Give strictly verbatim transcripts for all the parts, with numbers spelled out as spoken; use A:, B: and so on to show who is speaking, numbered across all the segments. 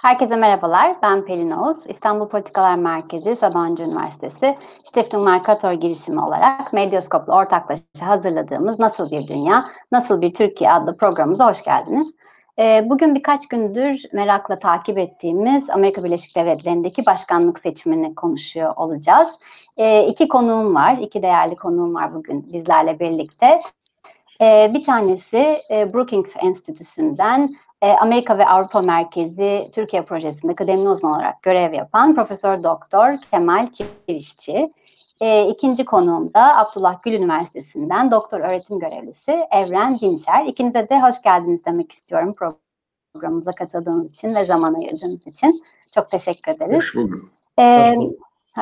A: Herkese merhabalar, ben Pelin Oğuz. İstanbul Politikalar Merkezi, Sabancı Üniversitesi Stiftung Mercator girişimi olarak Medyaskop'la ortaklaşa hazırladığımız Nasıl Bir Dünya, Nasıl Bir Türkiye adlı programımıza hoş geldiniz. Bugün birkaç gündür merakla takip ettiğimiz Amerika Birleşik Devletleri'ndeki başkanlık seçimini konuşuyor olacağız. İki konuğum var, iki değerli konuğum var bugün bizlerle birlikte. Bir tanesi Brookings Enstitüsü'nden Amerika ve Avrupa Merkezi Türkiye Projesi'nde kıdemli uzman olarak görev yapan Profesör Doktor Kemal Kirişçi. E, ikinci konuğum da Abdullah Gül Üniversitesi'nden doktor öğretim görevlisi Evren Dinçer. İkinize de hoş geldiniz demek istiyorum programımıza katıldığınız için ve zaman ayırdığınız için. Çok teşekkür ederiz.
B: Hoş bulduk.
A: E, hoş bulduk.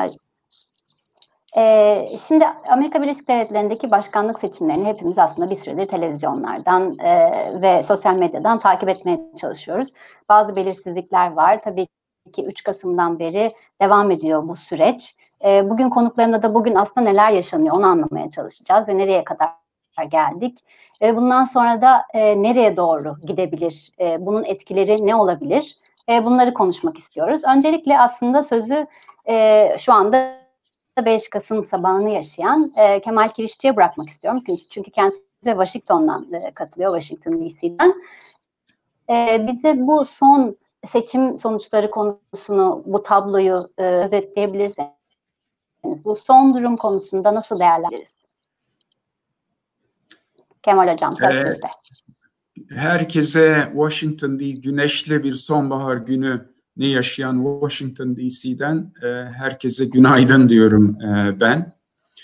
A: Ee, şimdi Amerika Birleşik Devletleri'ndeki başkanlık seçimlerini hepimiz aslında bir süredir televizyonlardan e, ve sosyal medyadan takip etmeye çalışıyoruz. Bazı belirsizlikler var. Tabii ki üç Kasım'dan beri devam ediyor bu süreç. E, bugün konuklarımla da bugün aslında neler yaşanıyor onu anlamaya çalışacağız ve nereye kadar geldik. E, bundan sonra da e, nereye doğru gidebilir, e, bunun etkileri ne olabilir? E, bunları konuşmak istiyoruz. Öncelikle aslında sözü e, şu anda beş Kasım sabahını yaşayan e, Kemal Kirişçi'ye bırakmak istiyorum. Çünkü, çünkü kendisi Washington'dan e, katılıyor, Washington D C'den. E, bize bu son seçim sonuçları konusunu, bu tabloyu e, özetleyebilirseniz, bu son durum konusunda nasıl değerlendiririz? Kemal Hocam, söz
B: ee,
A: sizde.
B: Herkese Washington değil, güneşli bir sonbahar günü ne yaşayan Washington D C'den e, herkese günaydın diyorum e, ben.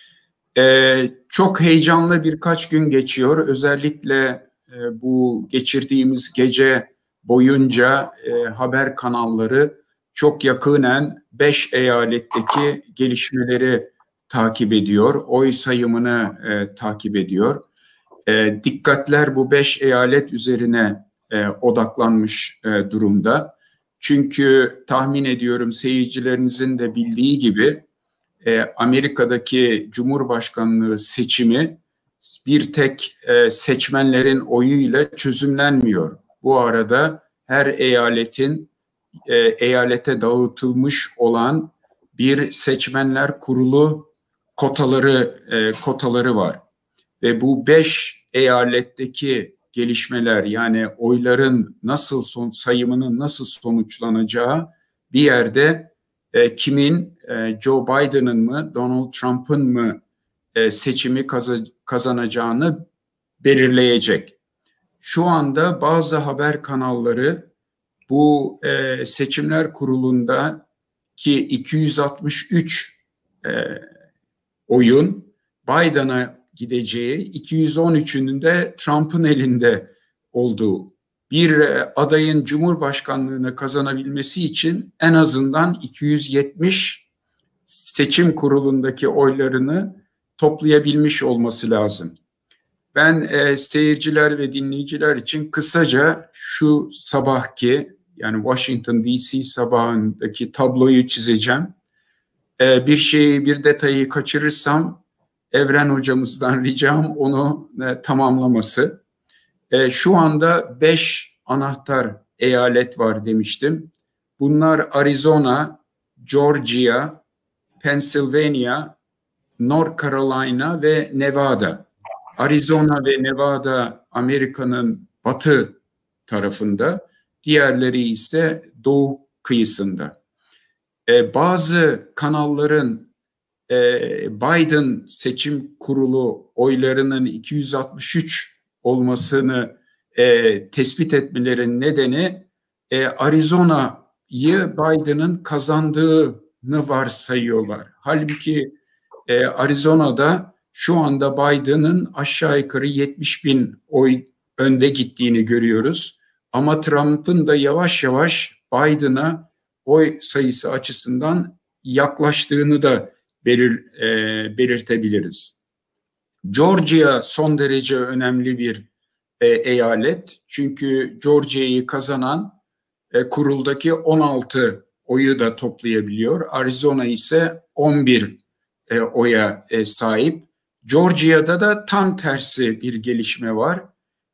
B: E, çok heyecanlı birkaç gün geçiyor. Özellikle e, bu geçirdiğimiz gece boyunca e, haber kanalları çok yakinen beş eyaletteki gelişmeleri takip ediyor. Oy sayımını e, takip ediyor. E, dikkatler bu beş eyalet üzerine e, odaklanmış e, durumda. Çünkü tahmin ediyorum seyircilerinizin de bildiği gibi e, Amerika'daki Cumhurbaşkanlığı seçimi bir tek e, seçmenlerin oyuyla çözümlenmiyor. Bu arada her eyaletin e, eyalete dağıtılmış olan bir seçmenler kurulu kotaları e, kotaları var. Ve bu beş eyaletteki gelişmeler, yani oyların nasıl son sayımının nasıl sonuçlanacağı bir yerde e, kimin e, Joe Biden'ın mı Donald Trump'ın mı e, seçimi kaz kazanacağını belirleyecek. Şu anda bazı haber kanalları bu e, seçimler kurulunda ki iki yüz altmış üç e, oyun Biden'a gideceği, iki yüz on üçünün de Trump'ın elinde olduğu, bir adayın Cumhurbaşkanlığını kazanabilmesi için en azından iki yüz yetmiş seçim kurulundaki oylarını toplayabilmiş olması lazım. Ben e, seyirciler ve dinleyiciler için kısaca şu sabahki, yani Washington D C sabahındaki tabloyu çizeceğim. E, bir şeyi, bir detayı kaçırırsam Evren hocamızdan ricam onu e, tamamlaması. E, şu anda beş anahtar eyalet var demiştim. Bunlar Arizona, Georgia, Pennsylvania, North Carolina ve Nevada. Arizona ve Nevada Amerika'nın batı tarafında, diğerleri ise doğu kıyısında. Ee, bazı kanalların e, Biden seçim kurulu oylarının iki yüz altmış üç olmasını e, tespit etmelerinin nedeni e, Arizona'yı Biden'ın kazandığını varsayıyorlar. Halbuki e, Arizona'da şu anda Biden'ın aşağı yukarı yetmiş bin oy önde gittiğini görüyoruz. Ama Trump'ın da yavaş yavaş Biden'a oy sayısı açısından yaklaştığını da belir, e, belirtebiliriz. Georgia son derece önemli bir e, eyalet. Çünkü Georgia'yı kazanan e, kuruldaki on altı oyu da toplayabiliyor. Arizona ise on bir e, oya e, sahip. Georgia'da da tam tersi bir gelişme var.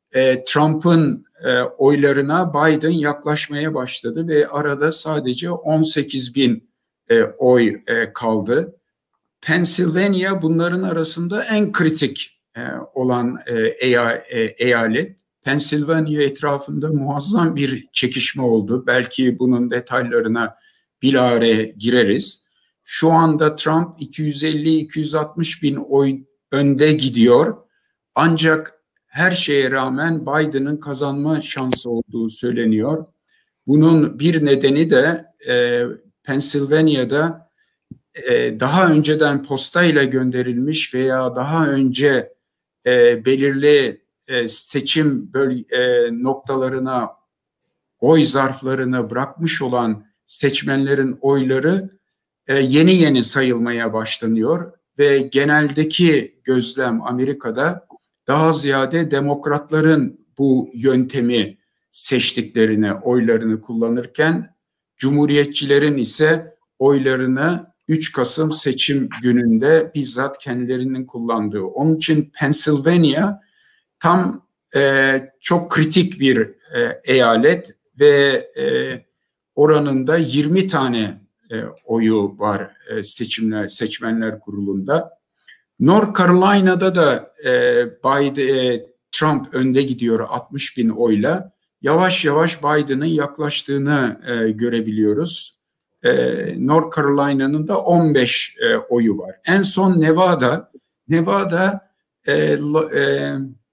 B: e, Trump'ın e, oylarına Biden yaklaşmaya başladı ve arada sadece on sekiz bin e, oy e, kaldı. Pennsylvania bunların arasında en kritik e, olan e, e, eyalet. Pennsylvania etrafında muazzam bir çekişme oldu. Belki bunun detaylarına bilahare gireriz. Şu anda Trump iki yüz elli iki yüz altmış bin oy önde gidiyor. Ancak her şeye rağmen Biden'ın kazanma şansı olduğu söyleniyor. Bunun bir nedeni de e, Pennsylvania'da e, daha önceden postayla gönderilmiş veya daha önce e, belirli e, seçim böl- e, noktalarına oy zarflarını bırakmış olan seçmenlerin oyları e, yeni yeni sayılmaya başlanıyor ve geneldeki gözlem Amerika'da daha ziyade demokratların bu yöntemi seçtiklerini, oylarını kullanırken cumhuriyetçilerin ise oylarını üç Kasım seçim gününde bizzat kendilerinin kullandığı. Onun için Pennsylvania tam e, çok kritik bir e, eyalet ve e, oranında yirmi tane e, oyu var e, seçimler seçmenler kurulunda. North Carolina'da da e, Biden, e, Trump önde gidiyor altmış bin oyla. Yavaş yavaş Biden'ın yaklaştığını e, görebiliyoruz. E, North Carolina'nın da on beş e, oyu var. En son Nevada, Nevada e, e,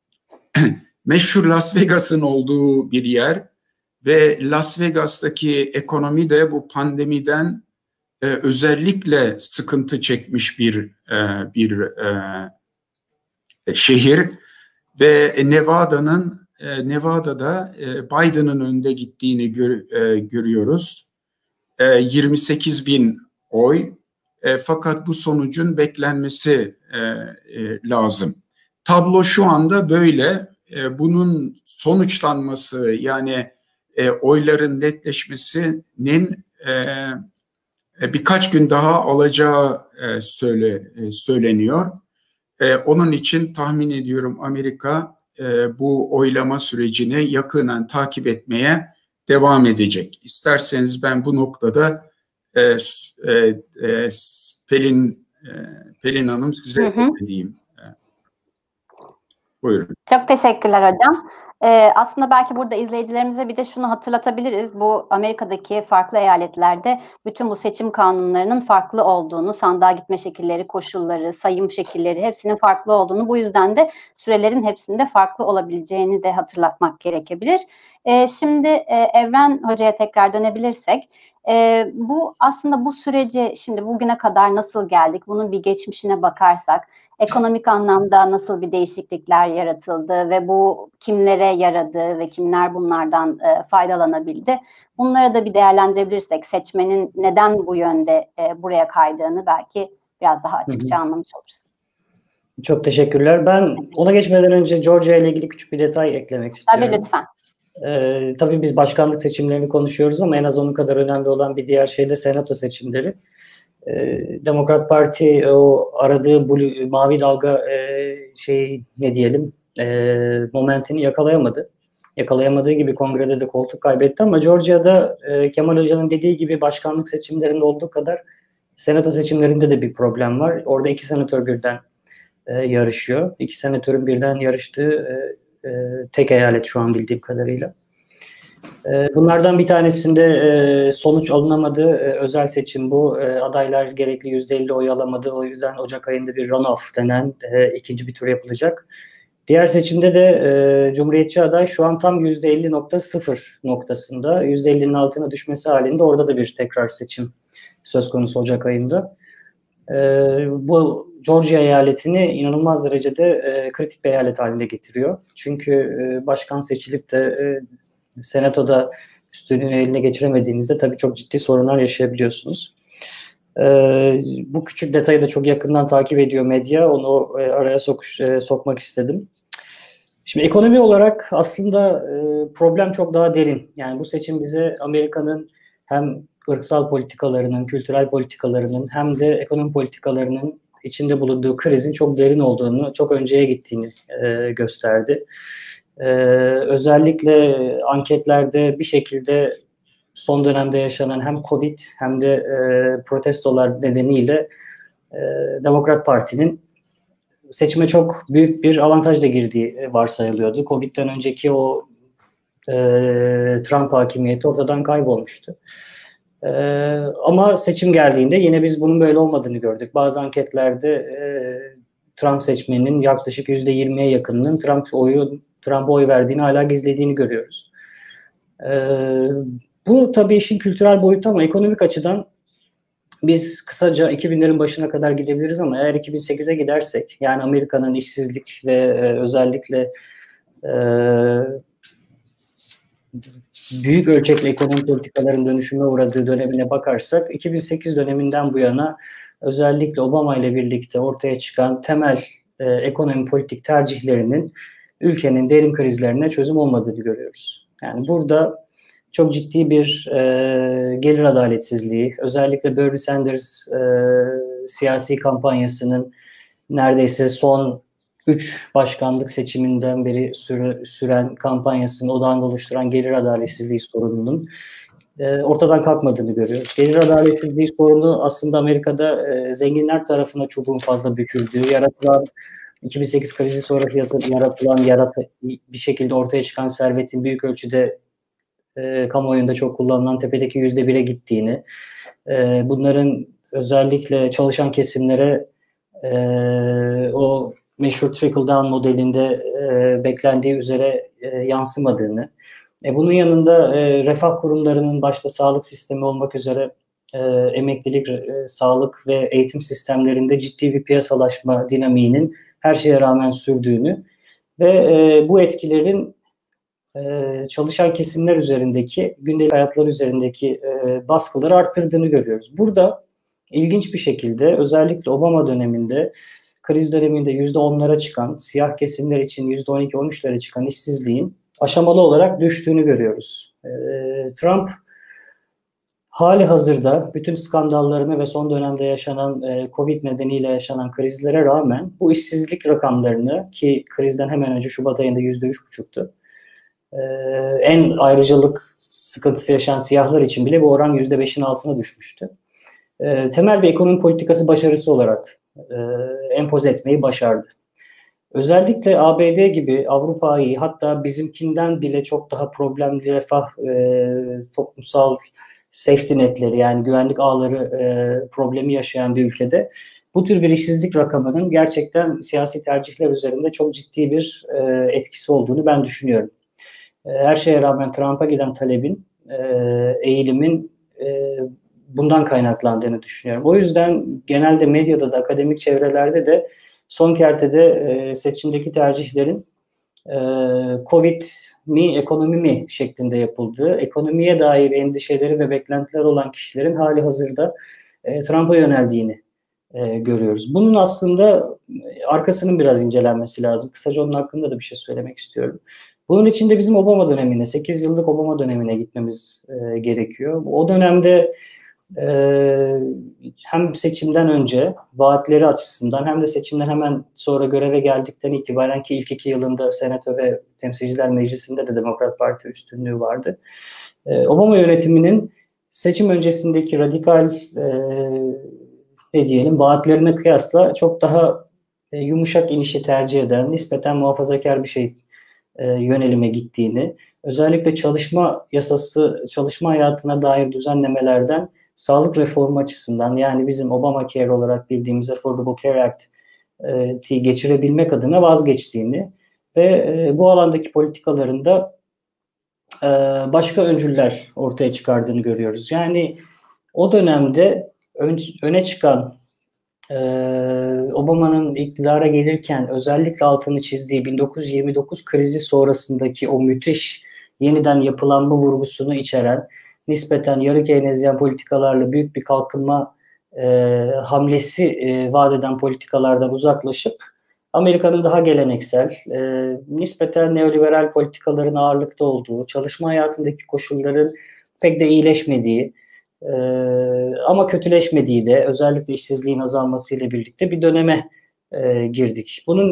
B: meşhur Las Vegas'ın olduğu bir yer ve Las Vegas'taki ekonomi de bu pandemiden e, özellikle sıkıntı çekmiş bir e, bir e, şehir ve Nevada'nın e, Nevada'da e, Biden'ın önde gittiğini gör, e, görüyoruz. E, yirmi sekiz bin oy. E, fakat bu sonucun beklenmesi e, e, lazım. Tablo şu anda böyle. E, bunun sonuçlanması yani e, oyların netleşmesinin e, birkaç gün daha alacağı e, söyle, e, söyleniyor. E, onun için tahmin ediyorum Amerika e, bu oylama sürecini yakından takip etmeye devam edecek. İsterseniz ben bu noktada e, e, e, Pelin e, Pelin Hanım size hı hı. diyeyim. E, buyurun.
A: Çok teşekkürler hocam. Ee, aslında belki burada izleyicilerimize bir de şunu hatırlatabiliriz. Bu Amerika'daki farklı eyaletlerde bütün bu seçim kanunlarının farklı olduğunu, sandığa gitme şekilleri, koşulları, sayım şekilleri hepsinin farklı olduğunu, bu yüzden de sürelerin hepsinde farklı olabileceğini de hatırlatmak gerekebilir. Ee, şimdi e, Evren Hoca'ya tekrar dönebilirsek, e, bu aslında bu süreci şimdi bugüne kadar nasıl geldik, bunun bir geçmişine bakarsak, ekonomik anlamda nasıl bir değişiklikler yaratıldı ve bu kimlere yaradı ve kimler bunlardan e, faydalanabildi? Bunları da bir değerlendirebilirsek seçmenin neden bu yönde e, buraya kaydığını belki biraz daha açıkça anlamış oluruz.
C: Çok teşekkürler. Ben ona geçmeden önce Georgia ile ilgili küçük bir detay eklemek istiyorum.
A: Tabii lütfen.
C: Ee, tabii biz başkanlık seçimlerini konuşuyoruz ama en az onun kadar önemli olan bir diğer şey de senato seçimleri. Ee, Demokrat Parti o aradığı blue, mavi dalga e, şey ne diyelim e, momentini yakalayamadı. Yakalayamadığı gibi kongrede de koltuk kaybetti ama Georgia'da e, Kemal Hoca'nın dediği gibi başkanlık seçimlerinde olduğu kadar senato seçimlerinde de bir problem var. Orada iki senatör birden e, yarışıyor. İki senatörün birden yarıştığı e, e, tek eyalet şu an bildiğim kadarıyla. Bunlardan bir tanesinde sonuç alınamadı. Özel seçim bu. Adaylar gerekli yüzde elli oy alamadı. O yüzden Ocak ayında bir runoff denen ikinci bir tur yapılacak. Diğer seçimde de Cumhuriyetçi aday şu an tam yüzde elli nokta sıfır noktasında. yüzde ellinin altına düşmesi halinde orada da bir tekrar seçim söz konusu Ocak ayında. Bu Georgia eyaletini inanılmaz derecede kritik bir eyalet haline getiriyor. Çünkü başkan seçilip de Senato'da üstünlüğünü eline geçiremediğinizde tabii çok ciddi sorunlar yaşayabiliyorsunuz. Ee, bu küçük detayı da çok yakından takip ediyor medya. Onu e, araya sok, e, sokmak istedim. Şimdi ekonomi olarak aslında e, problem çok daha derin. Yani bu seçim bize Amerika'nın hem ırksal politikalarının, kültürel politikalarının hem de ekonomi politikalarının içinde bulunduğu krizin çok derin olduğunu, çok önceye gittiğini e, gösterdi. Ee, özellikle anketlerde bir şekilde son dönemde yaşanan hem Covid hem de e, protestolar nedeniyle e, Demokrat Parti'nin seçime çok büyük bir avantajla girdiği varsayılıyordu. Covid'den önceki o e, Trump hakimiyeti ortadan kaybolmuştu. E, ama seçim geldiğinde yine biz bunun böyle olmadığını gördük. Bazı anketlerde e, Trump seçmeninin yaklaşık yüzde yirmiye yakınının Trump oyu Trump'a oy verdiğini hala gizlediğini görüyoruz. E, bu tabii işin kültürel boyutu ama ekonomik açıdan biz kısaca iki binlerin başına kadar gidebiliriz ama eğer iki bin sekize gidersek, yani Amerika'nın işsizlik ve e, özellikle e, büyük ölçekli ekonomi politikaların dönüşüme uğradığı dönemine bakarsak, iki bin sekiz döneminden bu yana özellikle Obama ile birlikte ortaya çıkan temel e, ekonomi politik tercihlerinin ülkenin derin krizlerine çözüm olmadığını görüyoruz. Yani burada çok ciddi bir e, gelir adaletsizliği, özellikle Bernie Sanders e, siyasi kampanyasının neredeyse son üç başkanlık seçiminden beri süre, süren kampanyasının odağını oluşturan gelir adaletsizliği sorununun e, ortadan kalkmadığını görüyoruz. Gelir adaletsizliği sorunu aslında Amerika'da e, zenginler tarafına çubuğun fazla büküldüğü, yaratılan iki bin sekiz krizi sonrası yaratılan, yarat bir şekilde ortaya çıkan servetin büyük ölçüde e, kamuoyunda çok kullanılan tepedeki yüzde bire gittiğini, e, bunların özellikle çalışan kesimlere e, o meşhur trickle down modelinde e, beklendiği üzere e, yansımadığını, e, bunun yanında e, refah kurumlarının başta sağlık sistemi olmak üzere e, emeklilik, e, sağlık ve eğitim sistemlerinde ciddi bir piyasalaşma dinamiğinin her şeye rağmen sürdüğünü ve e, bu etkilerin e, çalışan kesimler üzerindeki, gündelik hayatlar üzerindeki e, baskıları arttırdığını görüyoruz. Burada ilginç bir şekilde özellikle Obama döneminde, kriz döneminde yüzde onlara çıkan, siyah kesimler için yüzde on iki on üçlere çıkan işsizliğin aşamalı olarak düştüğünü görüyoruz. E, Trump hali hazırda bütün skandallarını ve son dönemde yaşanan e, Covid nedeniyle yaşanan krizlere rağmen bu işsizlik rakamlarını, ki krizden hemen önce Şubat ayında yüzde üç buçuktu, e, en ayrıcalık sıkıntısı yaşayan siyahlar için bile bu oran yüzde beşin altına düşmüştü. E, temel bir ekonomi politikası başarısı olarak e, empoze etmeyi başardı. Özellikle A B D gibi Avrupa'yı, hatta bizimkinden bile çok daha problemli refah, e, toplumsal safety netleri, yani güvenlik ağları e, problemi yaşayan bir ülkede bu tür bir işsizlik rakamının gerçekten siyasi tercihler üzerinde çok ciddi bir e, etkisi olduğunu ben düşünüyorum. E, her şeye rağmen Trump'a giden talebin, e, eğilimin e, bundan kaynaklandığını düşünüyorum. O yüzden genelde medyada da, akademik çevrelerde de son kertede e, seçimdeki tercihlerin e, Covid mi, ekonomi mi şeklinde yapıldığı, ekonomiye dair endişeleri ve beklentiler olan kişilerin hali hazırda e, Trump'a yöneldiğini e, görüyoruz. Bunun aslında arkasının biraz incelenmesi lazım. Kısaca onun hakkında da bir şey söylemek istiyorum. Bunun için de bizim Obama dönemine, sekiz yıllık Obama dönemine gitmemiz e, gerekiyor. O dönemde Ee, hem seçimden önce vaatleri açısından hem de seçimden hemen sonra göreve geldikten itibaren, ki ilk iki yılında Senato ve Temsilciler Meclisi'nde de Demokrat Parti üstünlüğü vardı. Ee, Obama yönetiminin seçim öncesindeki radikal e, ne diyelim vaatlerine kıyasla çok daha e, yumuşak inişi tercih eden, nispeten muhafazakar bir şey e, yönelime gittiğini, özellikle çalışma yasası, çalışma hayatına dair düzenlemelerden sağlık reformu açısından, yani bizim Obamacare olarak bildiğimiz Affordable Care Act'i geçirebilmek adına vazgeçtiğini ve e, bu alandaki politikalarında e, başka öncüller ortaya çıkardığını görüyoruz. Yani o dönemde ön, öne çıkan e, Obama'nın iktidara gelirken özellikle altını çizdiği bin dokuz yüz yirmi dokuz krizi sonrasındaki o müthiş yeniden yapılanma vurgusunu içeren, nispeten yarı Keynesyen politikalarla büyük bir kalkınma e, hamlesi e, vaat eden politikalardan uzaklaşıp Amerika'nın daha geleneksel, e, nispeten neoliberal politikaların ağırlıkta olduğu, çalışma hayatındaki koşulların pek de iyileşmediği e, ama kötüleşmediği de özellikle işsizliğin azalmasıyla birlikte bir döneme e, girdik. Bunun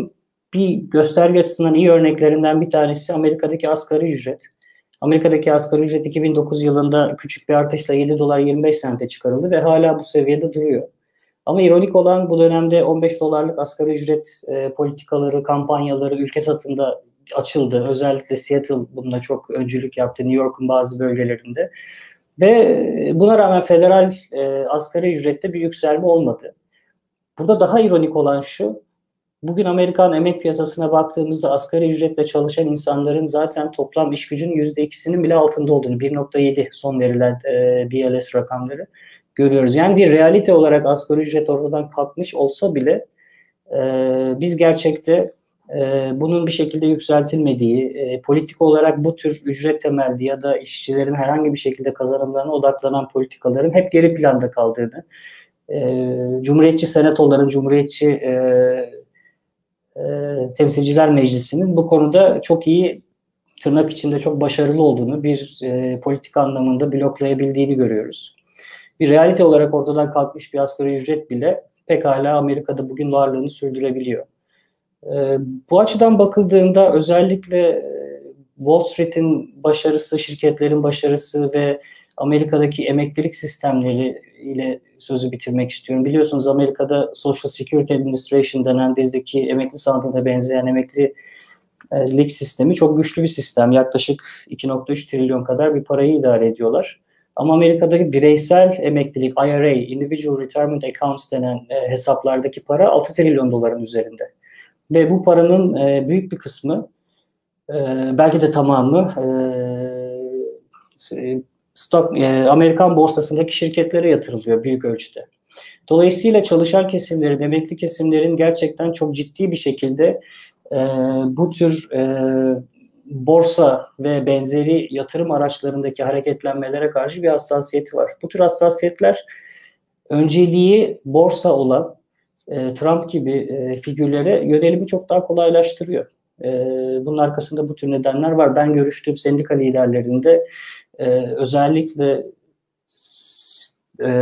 C: bir gösterge açısından iyi örneklerinden bir tanesi Amerika'daki asgari ücret. Amerika'daki asgari ücret iki bin dokuz yılında küçük bir artışla yedi dolar yirmi beş sente çıkarıldı ve hala bu seviyede duruyor. Ama ironik olan bu dönemde on beş dolarlık asgari ücret e, politikaları, kampanyaları ülke satında açıldı. Özellikle Seattle bununla çok öncülük yaptı, New York'un bazı bölgelerinde. Ve buna rağmen federal e, asgari ücrette bir yükselme olmadı. Burada daha ironik olan şu, bugün Amerikan emek piyasasına baktığımızda asgari ücretle çalışan insanların zaten toplam iş gücünün yüzde ikisinin bile altında olduğunu, bir nokta yedi son verilen e, B L S rakamları görüyoruz. Yani bir realite olarak asgari ücret ortadan kalkmış olsa bile e, biz gerçekte e, bunun bir şekilde yükseltilmediği, e, politik olarak bu tür ücret temelli ya da işçilerin herhangi bir şekilde kazanımlarına odaklanan politikaların hep geri planda kaldığını, e, Cumhuriyetçi senatoların, Cumhuriyetçi e, e, Temsilciler Meclisi'nin bu konuda çok iyi, tırnak içinde çok başarılı olduğunu, bir e, politik anlamında bloklayabildiğini görüyoruz. Bir realite olarak ortadan kalkmış bir asgari ücret bile pekala Amerika'da bugün varlığını sürdürebiliyor. E, bu açıdan bakıldığında özellikle Wall Street'in başarısı, şirketlerin başarısı ve Amerika'daki emeklilik sistemleri ile sözü bitirmek istiyorum. Biliyorsunuz Amerika'da Social Security Administration denen bizdeki emekli sandığına benzeyen emeklilik sistemi çok güçlü bir sistem. Yaklaşık iki nokta üç trilyon kadar bir parayı idare ediyorlar. Ama Amerika'daki bireysel emeklilik, I R A, Individual Retirement Accounts denen e, hesaplardaki para altı trilyon doların üzerinde. Ve bu paranın e, büyük bir kısmı, e, belki de tamamı e, stok, e, Amerikan borsasındaki şirketlere yatırılıyor büyük ölçüde. Dolayısıyla çalışan kesimlerin, emekli kesimlerin gerçekten çok ciddi bir şekilde e, bu tür e, borsa ve benzeri yatırım araçlarındaki hareketlenmelere karşı bir hassasiyeti var. Bu tür hassasiyetler önceliği borsa olan e, Trump gibi e, figürlere yönelimi çok daha kolaylaştırıyor. E, bunun arkasında bu tür nedenler var. Ben görüştüğüm sendika liderlerinde e, özellikle e,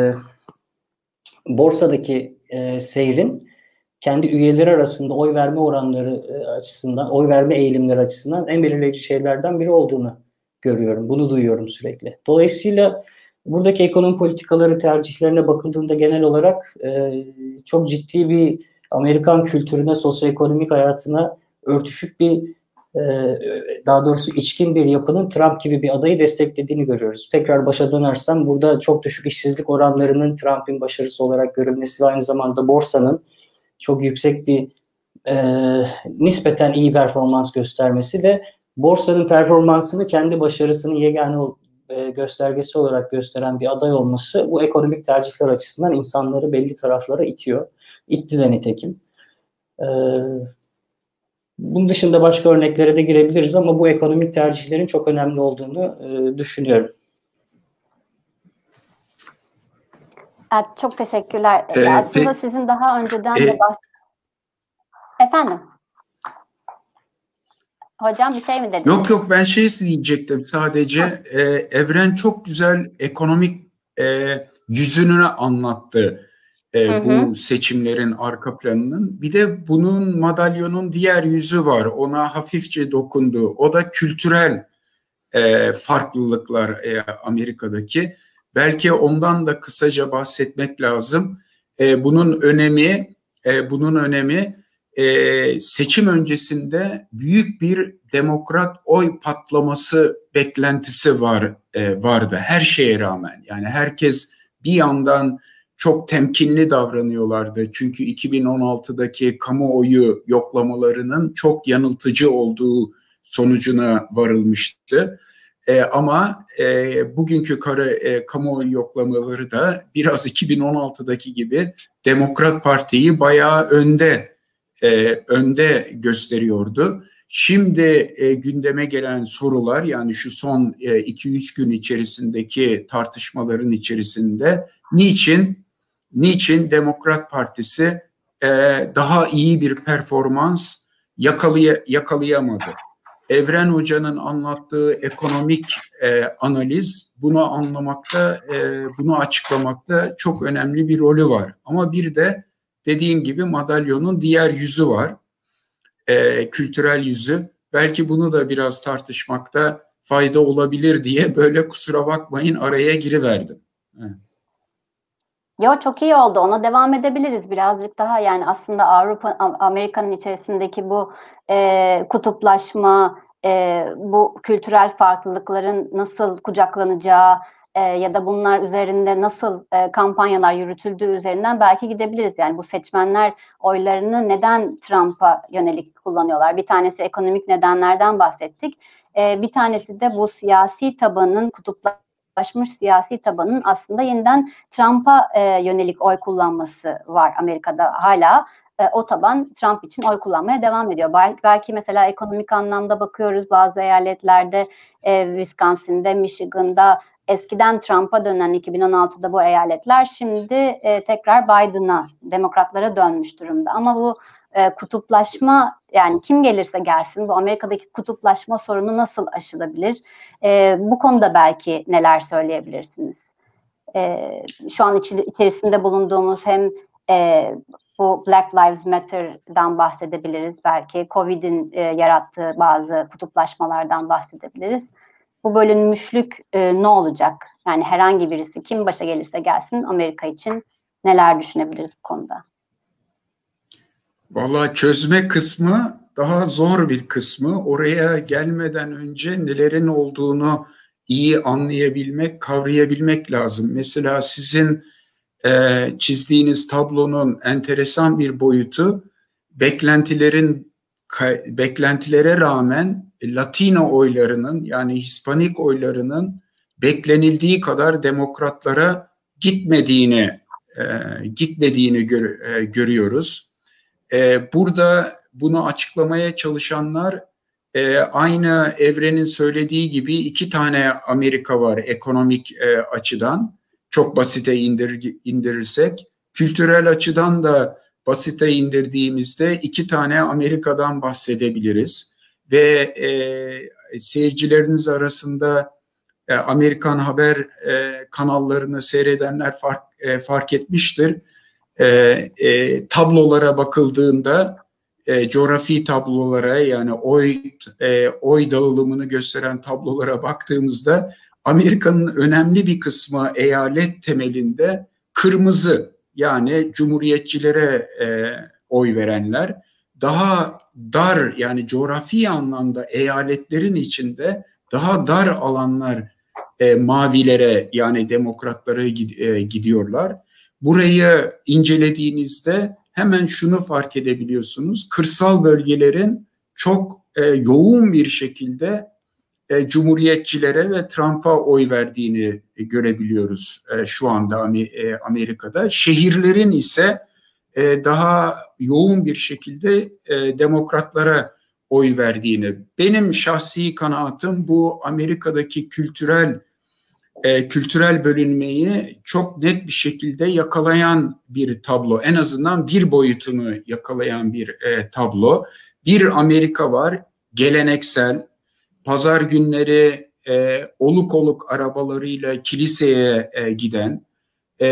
C: borsadaki e, seyrin kendi üyeleri arasında oy verme oranları açısından, oy verme eğilimleri açısından en belirleyici şeylerden biri olduğunu görüyorum. Bunu duyuyorum sürekli. Dolayısıyla buradaki ekonomi politikaları tercihlerine bakıldığında genel olarak e, çok ciddi bir Amerikan kültürüne, sosyoekonomik hayatına örtüşük bir, e, daha doğrusu içkin bir yapının Trump gibi bir adayı desteklediğini görüyoruz. Tekrar başa dönersem burada çok düşük işsizlik oranlarının Trump'ın başarısı olarak görülmesi ve aynı zamanda borsanın çok yüksek bir e, nispeten iyi performans göstermesi ve borsanın performansını kendi başarısının yegane e, göstergesi olarak gösteren bir aday olması bu ekonomik tercihler açısından insanları belli taraflara itiyor. İtti de nitekim. E, bunun dışında başka örneklere de girebiliriz ama bu ekonomik tercihlerin çok önemli olduğunu e, düşünüyorum.
A: Evet, çok teşekkürler.
B: Ee,
A: Aslında
B: pe-
A: sizin daha önceden
B: e-
A: de bahsettiğiniz... Efendim? Hocam bir şey mi dediniz?
B: Yok yok ben şey diyecektim sadece e, Evren çok güzel ekonomik e, yüzünü anlattı e,
A: Hı hı.
B: bu seçimlerin arka planının. Bir de bunun madalyonun diğer yüzü var, ona hafifçe dokundu. O da kültürel e, farklılıklar e, Amerika'daki. Belki ondan da kısaca bahsetmek lazım. E, bunun önemi, e, bunun önemi e, seçim öncesinde büyük bir demokrat oy patlaması beklentisi var e, vardı her şeye rağmen. Yani herkes bir yandan çok temkinli davranıyorlardı. Çünkü iki bin on altıdaki kamuoyu yoklamalarının çok yanıltıcı olduğu sonucuna varılmıştı. E, ama e, bugünkü kara, e, kamuoyu yoklamaları da biraz iki bin on altıdaki gibi Demokrat Parti'yi bayağı önde e, önde gösteriyordu. Şimdi e, gündeme gelen sorular, yani şu son iki üç gün içerisindeki tartışmaların içerisinde niçin niçin Demokrat Partisi e, daha iyi bir performans yakalay- yakalayamadı? Evren Hoca'nın anlattığı ekonomik e, analiz bunu anlamakta, e, bunu açıklamakta çok önemli bir rolü var. Ama bir de dediğim gibi madalyonun diğer yüzü var. e, kültürel yüzü. Belki bunu da biraz tartışmakta fayda olabilir diye böyle kusura bakmayın araya giriverdim. Evet.
A: Yo, çok iyi oldu. Ona devam edebiliriz birazcık daha. Yani aslında Avrupa, Amerika'nın içerisindeki bu e, kutuplaşma, e, bu kültürel farklılıkların nasıl kucaklanacağı e, ya da bunlar üzerinde nasıl e, kampanyalar yürütüldüğü üzerinden belki gidebiliriz. Yani bu seçmenler oylarını neden Trump'a yönelik kullanıyorlar? Bir tanesi ekonomik nedenlerden bahsettik. E, bir tanesi de bu siyasi tabanın kutuplaşması, siyasi tabanın aslında yeniden Trump'a e, yönelik oy kullanması var Amerika'da hala. E, o taban Trump için oy kullanmaya devam ediyor. Belki, belki mesela ekonomik anlamda bakıyoruz bazı eyaletlerde, e, Wisconsin'de, Michigan'da eskiden Trump'a dönen iki bin on altıda bu eyaletler şimdi e, tekrar Biden'a, demokratlara dönmüş durumda. Ama bu e, kutuplaşma, yani kim gelirse gelsin bu Amerika'daki kutuplaşma sorunu nasıl aşılabilir? E, bu konuda belki neler söyleyebilirsiniz? E, şu an içi, içerisinde bulunduğumuz hem e, bu Black Lives Matter'dan bahsedebiliriz. Belki Covid'in e, yarattığı bazı kutuplaşmalardan bahsedebiliriz. Bu bölünmüşlük e, ne olacak? Yani herhangi birisi kim başa gelirse gelsin Amerika için neler düşünebiliriz bu konuda?
B: Vallahi çözme kısmı daha zor bir kısmı. Oraya gelmeden önce nelerin olduğunu iyi anlayabilmek, kavrayabilmek lazım. Mesela sizin e, çizdiğiniz tablonun enteresan bir boyutu, beklentilerin beklentilere rağmen Latino oylarının, yani Hispanik oylarının beklenildiği kadar demokratlara gitmediğini e, gitmediğini gör, e, görüyoruz. E, burada bunu açıklamaya çalışanlar e, aynı Evren'in söylediği gibi iki tane Amerika var ekonomik e, açıdan. Çok basite indir, indirirsek, kültürel açıdan da basite indirdiğimizde iki tane Amerika'dan bahsedebiliriz. Ve e, seyircileriniz arasında e, Amerikan haber e, kanallarını seyredenler fark, e, fark etmiştir. E, e, tablolara bakıldığında, e, coğrafi tablolara, yani oy e, oy dağılımını gösteren tablolara baktığımızda Amerika'nın önemli bir kısmı eyalet temelinde kırmızı, yani cumhuriyetçilere e, oy verenler, daha dar, yani coğrafi anlamda eyaletlerin içinde daha dar alanlar e, mavilere, yani demokratlara e, gidiyorlar. Burayı incelediğinizde hemen şunu fark edebiliyorsunuz: kırsal bölgelerin çok e, yoğun bir şekilde e, cumhuriyetçilere ve Trump'a oy verdiğini e, görebiliyoruz e, şu anda e, Amerika'da. Şehirlerin ise e, daha yoğun bir şekilde e, demokratlara oy verdiğini. Benim şahsi kanaatim, bu Amerika'daki kültürel e, kültürel bölünmeyi çok net bir şekilde yakalayan bir tablo. En azından bir boyutunu yakalayan bir e, tablo. Bir Amerika var, geleneksel, pazar günleri e, oluk oluk arabalarıyla kiliseye e, giden, e,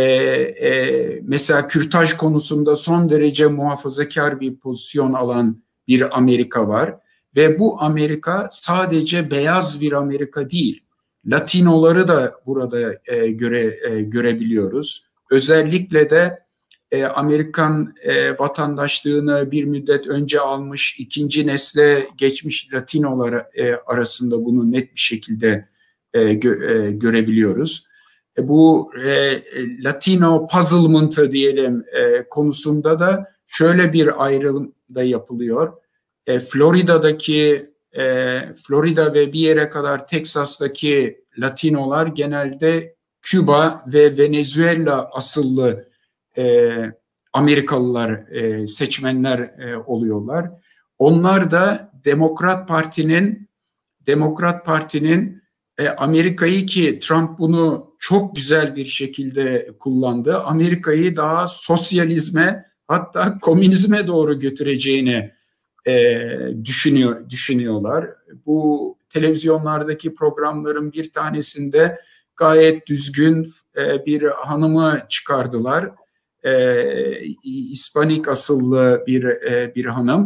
B: e, mesela kürtaj konusunda son derece muhafazakar bir pozisyon alan bir Amerika var. Ve bu Amerika sadece beyaz bir Amerika değil. Latinoları da burada e, göre e, görebiliyoruz. Özellikle de e, Amerikan e, vatandaşlığını bir müddet önce almış, ikinci nesle geçmiş Latinolar e, arasında bunu net bir şekilde e, gö, e, görebiliyoruz. E, bu e, Latino puzzlement'ı diyelim e, konusunda da şöyle bir ayrım da yapılıyor. E, Florida'daki E, Florida ve bir yere kadar Teksas'taki Latinolar genelde Küba ve Venezuela asıllı e, Amerikalılar, e, seçmenler e, oluyorlar. Onlar da Demokrat Parti'nin Demokrat Parti'nin e, Amerika'yı, ki Trump bunu çok güzel bir şekilde kullandı, Amerika'yı daha sosyalizme, hatta komünizme doğru götüreceğini E, düşünüyor, düşünüyorlar. Bu televizyonlardaki programların bir tanesinde gayet düzgün e, bir hanımı çıkardılar. E, İspanik asıllı bir e, bir hanım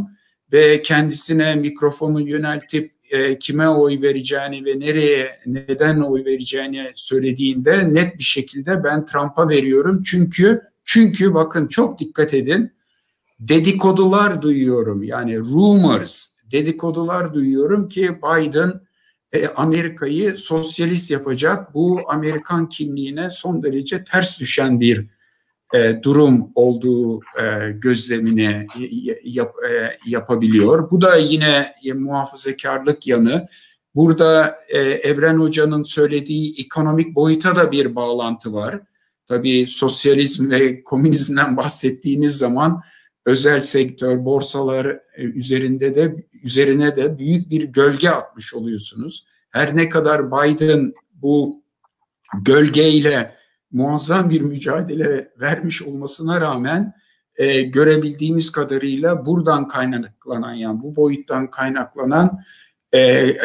B: ve kendisine mikrofonu yöneltip e, kime oy vereceğini ve nereye, neden oy vereceğini söylediğinde net bir şekilde ben Trump'a veriyorum. Çünkü çünkü bakın çok dikkat edin, dedikodular duyuyorum, yani rumors, dedikodular duyuyorum ki Biden e, Amerika'yı sosyalist yapacak. Bu Amerikan kimliğine son derece ters düşen bir e, durum olduğu e, gözlemini yap, e, yapabiliyor. Bu da yine e, muhafazakarlık yanı. Burada e, Evren Hoca'nın söylediği ekonomik boyuta da bir bağlantı var. Tabii sosyalizm ve komünizmden bahsettiğiniz zaman özel sektör, borsalar üzerinde de üzerine de büyük bir gölge atmış oluyorsunuz. Her ne kadar Biden bu gölgeyle muazzam bir mücadele vermiş olmasına rağmen e, görebildiğimiz kadarıyla buradan kaynaklanan, yani bu boyuttan kaynaklanan e,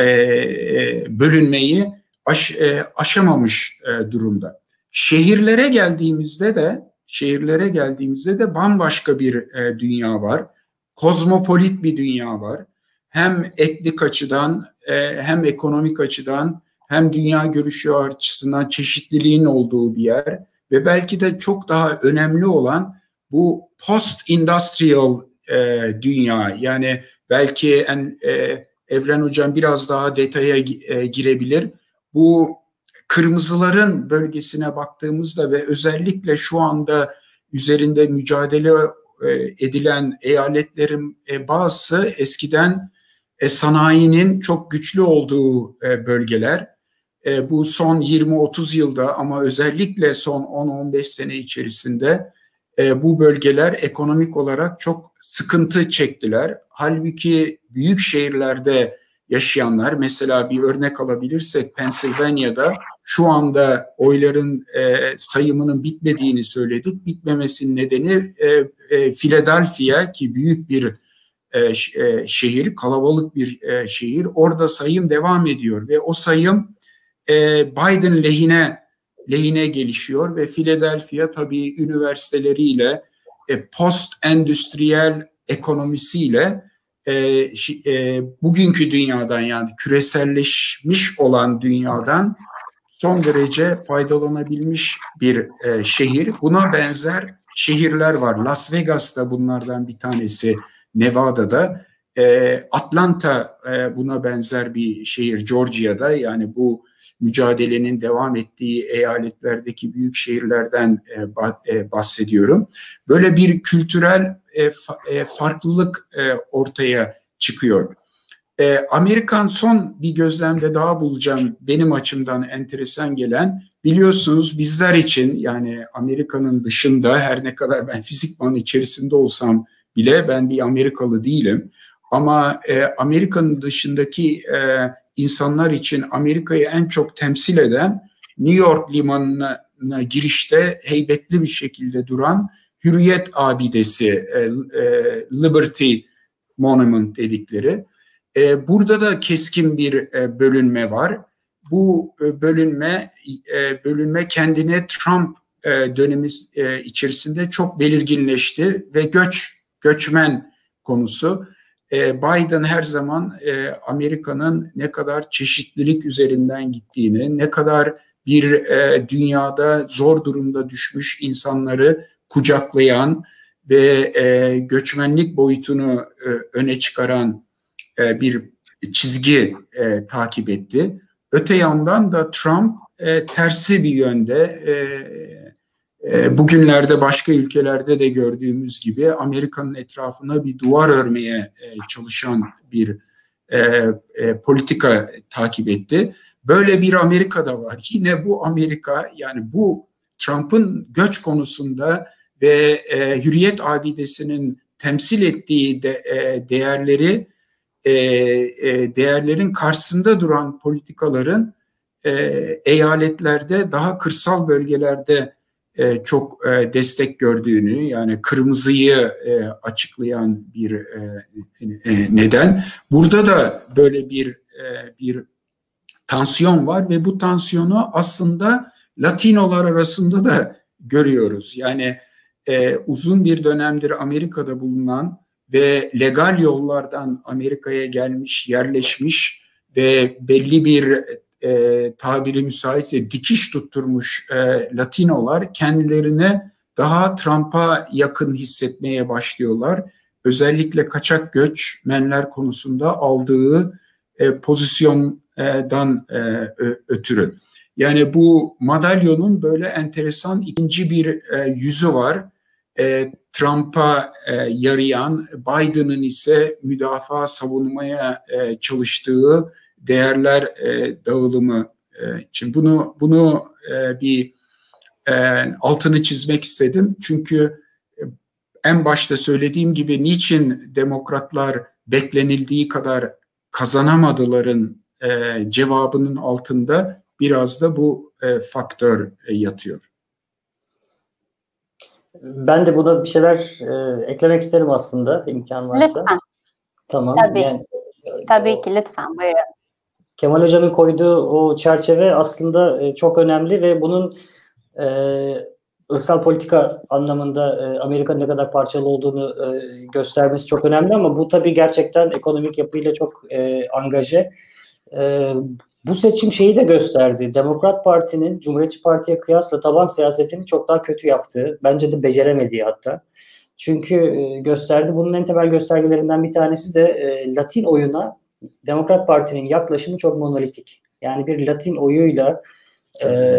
B: e, bölünmeyi aş, e, aşamamış e, durumda. Şehirlere geldiğimizde de şehirlere geldiğimizde de bambaşka bir e, dünya var. Kozmopolit bir dünya var. Hem etnik açıdan e, hem ekonomik açıdan hem dünya görüşü açısından çeşitliliğin olduğu bir yer ve belki de çok daha önemli olan bu post-industrial e, dünya. Yani belki en, e, Evren Hocam biraz daha detaya e, girebilir. Bu kırmızıların bölgesine baktığımızda ve özellikle şu anda üzerinde mücadele e, edilen eyaletlerin e, bazısı eskiden e, sanayinin çok güçlü olduğu e, bölgeler. E, bu son yirmi otuz yılda ama özellikle son on on beş sene içerisinde e, bu bölgeler ekonomik olarak çok sıkıntı çektiler. Halbuki büyük şehirlerde yaşayanlar, mesela bir örnek alabilirsek Pennsylvania'da şu anda oyların e, sayımının bitmediğini söyledik. Bitmemesinin nedeni e, e, Philadelphia ki büyük bir e, e, şehir, kalabalık bir e, şehir. Orada sayım devam ediyor ve o sayım e, Biden lehine lehine gelişiyor ve Philadelphia tabii üniversiteleriyle e, post-endüstriyel ekonomisiyle e, e, bugünkü dünyadan, yani küreselleşmiş olan dünyadan son derece faydalanabilmiş bir e, şehir. Buna benzer şehirler var. Las Vegas da bunlardan bir tanesi, Nevada'da. E, Atlanta e, buna benzer bir şehir, Georgia'da. Yani bu mücadelenin devam ettiği eyaletlerdeki büyük şehirlerden e, bahsediyorum. Böyle bir kültürel e, fa, e, farklılık e, ortaya çıkıyor. E, Amerikan son bir gözlemde daha bulacağım, benim açımdan enteresan gelen, biliyorsunuz bizler için, yani Amerika'nın dışında, her ne kadar ben fizikman içerisinde olsam bile ben bir Amerikalı değilim. Ama e, Amerika'nın dışındaki e, insanlar için Amerika'yı en çok temsil eden, New York limanına girişte heybetli bir şekilde duran Hürriyet Abidesi, e, e, Liberty Monument dedikleri. E, burada da keskin bir e, bölünme var. Bu e, bölünme e, bölünme kendine Trump e, dönemi e, içerisinde çok belirginleşti ve göç göçmen konusu. Biden her zaman Amerika'nın ne kadar çeşitlilik üzerinden gittiğini, ne kadar bir dünyada zor durumda düşmüş insanları kucaklayan ve göçmenlik boyutunu öne çıkaran bir çizgi takip etti. Öte yandan da Trump tersi bir yönde, bugünlerde başka ülkelerde de gördüğümüz gibi Amerika'nın etrafına bir duvar örmeye çalışan bir e, e, politika takip etti. Böyle bir Amerika da var. Yine bu Amerika, yani bu Trump'ın göç konusunda ve e, Hürriyet Abidesi'nin temsil ettiği de, e, değerleri e, e, değerlerin karşısında duran politikaların e, eyaletlerde, daha kırsal bölgelerde E, çok e, destek gördüğünü, yani kırmızıyı e, açıklayan bir e, e, neden. Burada da böyle bir e, bir tansiyon var ve bu tansiyonu aslında Latinolar arasında da görüyoruz. Yani e, uzun bir dönemdir Amerika'da bulunan ve legal yollardan Amerika'ya gelmiş, yerleşmiş ve belli bir e, tabiri müsaitse dikiş tutturmuş e, Latinolar kendilerini daha Trump'a yakın hissetmeye başlıyorlar. Özellikle kaçak göçmenler konusunda aldığı e, pozisyondan e, ötürü. Yani bu madalyonun böyle enteresan ikinci bir e, yüzü var. E, Trump'a e, yarayan, Biden'ın ise müdafaa savunmaya e, çalıştığı değerler e, dağılımı e, için. Bunu bunu e, bir e, altını çizmek istedim. Çünkü e, en başta söylediğim gibi niçin demokratlar beklenildiği kadar kazanamadıların e, cevabının altında biraz da bu e, faktör e, yatıyor.
C: Ben de buna bir şeyler e, eklemek isterim aslında, imkan varsa.
A: Lütfen.
C: Tamam.
A: Tabii.
C: Yani,
A: Tabii
C: o,
A: ki lütfen buyurun.
C: Kemal Hoca'nın koyduğu o çerçeve aslında e, çok önemli ve bunun e, ırksal politika anlamında e, Amerika'nın ne kadar parçalı olduğunu e, göstermesi çok önemli ama bu tabii gerçekten ekonomik yapıyla çok e, angaje. E, bu seçim şeyi de gösterdi. Demokrat Parti'nin Cumhuriyetçi Parti'ye kıyasla taban siyasetini çok daha kötü yaptığı, bence de beceremediği hatta. Çünkü e, gösterdi. Bunun en temel göstergelerinden bir tanesi de e, Latin oyuna Demokrat Parti'nin yaklaşımı çok monolitik. Yani bir Latin oyuyla e,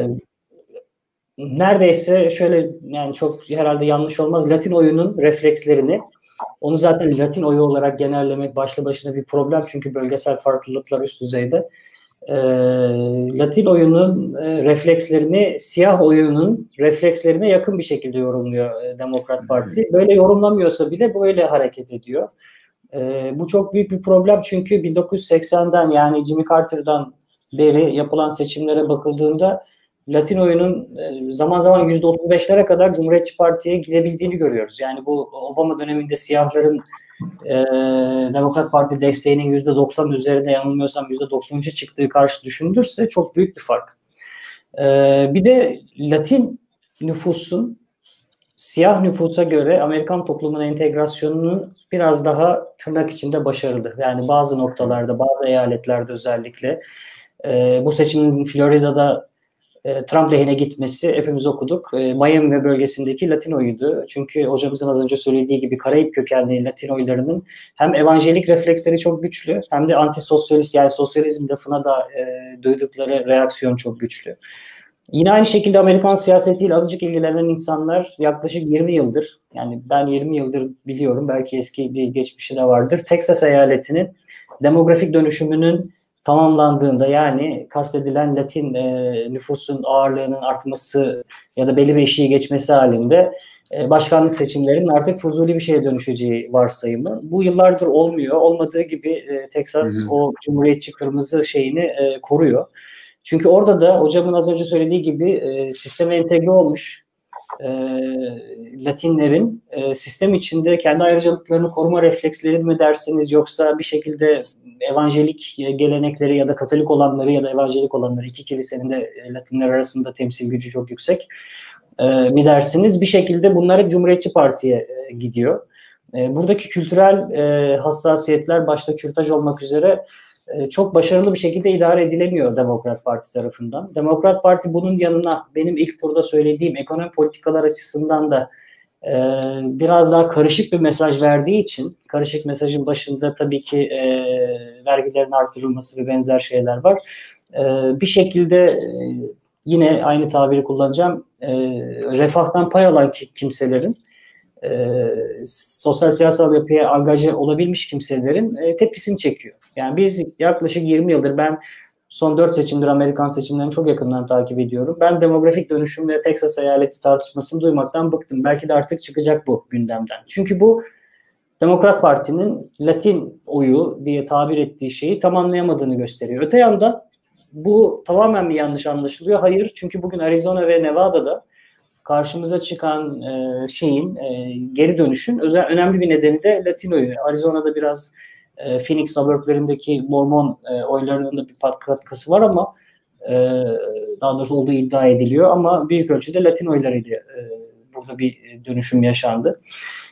C: neredeyse şöyle, yani çok herhalde yanlış olmaz, Latin oyunun reflekslerini, onu zaten Latin oyu olarak genellemek başlı başına bir problem çünkü bölgesel farklılıklar üst düzeyde. E, Latin oyunun e, reflekslerini siyah oyunun reflekslerine yakın bir şekilde yorumluyor e, Demokrat Parti. Böyle yorumlamıyorsa bile böyle hareket ediyor. E, bu çok büyük bir problem çünkü bin dokuz yüz seksenden yani Jimmy Carter'dan beri yapılan seçimlere bakıldığında Latin oyunun e, zaman zaman yüzde otuz beşlere kadar Cumhuriyetçi Parti'ye gidebildiğini görüyoruz. Yani bu Obama döneminde siyahların e, Demokrat Parti desteğinin yüzde doksan üzerinde, yanılmıyorsam yüzde doksan üçe çıktığı karşı düşünülürse çok büyük bir fark. E, bir de Latin nüfusun siyah nüfusa göre Amerikan toplumuna entegrasyonunun biraz daha tırnak içinde başarılı. Yani bazı noktalarda, bazı eyaletlerde özellikle e, bu seçimin Florida'da e, Trump lehine gitmesi hepimiz okuduk. E, Miami ve bölgesindeki Latinoydu. Çünkü hocamızın az önce söylediği gibi Karayip kökenli Latinoylarının hem evanjelik refleksleri çok güçlü hem de antisosyalist, yani sosyalizm lafına da e, duydukları reaksiyon çok güçlü. Yine aynı şekilde Amerikan siyasetiyle azıcık ilgilenen insanlar yaklaşık yirmi yıldır, yani ben yirmi yıldır biliyorum, belki eski bir geçmişi de vardır, Texas eyaletinin demografik dönüşümünün tamamlandığında, yani kastedilen Latin e, nüfusun ağırlığının artması ya da belli bir eşiği geçmesi halinde e, başkanlık seçimlerinin artık fuzuli bir şeye dönüşeceği varsayımı. Bu yıllardır olmuyor. Olmadığı gibi e, Texas hı hı. o cumhuriyetçi kırmızı şeyini e, koruyor. Çünkü orada da hocamın az önce söylediği gibi e, sisteme entegre olmuş e, Latinlerin e, sistem içinde kendi ayrıcalıklarını koruma refleksleri mi dersiniz, yoksa bir şekilde evanjelik gelenekleri ya da Katolik olanları ya da evanjelik olanları, iki kilisenin de Latinler arasında temsil gücü çok yüksek e, mi dersiniz, bir şekilde bunlar hep Cumhuriyetçi Parti'ye e, gidiyor. E, buradaki kültürel e, hassasiyetler başta kürtaj olmak üzere çok başarılı bir şekilde idare edilemiyor Demokrat Parti tarafından. Demokrat Parti bunun yanına benim ilk turda söylediğim ekonomi politikalar açısından da e, biraz daha karışık bir mesaj verdiği için, karışık mesajın başında tabii ki e, vergilerin artırılması ve benzer şeyler var. E, bir şekilde e, yine aynı tabiri kullanacağım, e, refahtan pay alan kimselerin, E, sosyal siyasal yapıya angaje olabilmiş kimselerin e, tepkisini çekiyor. Yani biz yaklaşık yirmi yıldır, ben son dört seçimdir Amerikan seçimlerini çok yakından takip ediyorum. Ben demografik dönüşüm ve Texas eyaleti tartışmasını duymaktan bıktım. Belki de artık çıkacak bu gündemden. Çünkü bu Demokrat Parti'nin Latin oyu diye tabir ettiği şeyi tamamlayamadığını gösteriyor. Öte yandan bu tamamen mi yanlış anlaşılıyor? Hayır. Çünkü bugün Arizona ve Nevada'da karşımıza çıkan e, şeyin, e, geri dönüşün özel, önemli bir nedeni de Latino'yu. Arizona'da biraz e, Phoenix suburblerindeki Mormon e, oylarının da bir katkısı var ama e, daha doğrusu olduğu iddia ediliyor ama büyük ölçüde Latin oylarıyla e, burada bir dönüşüm yaşandı.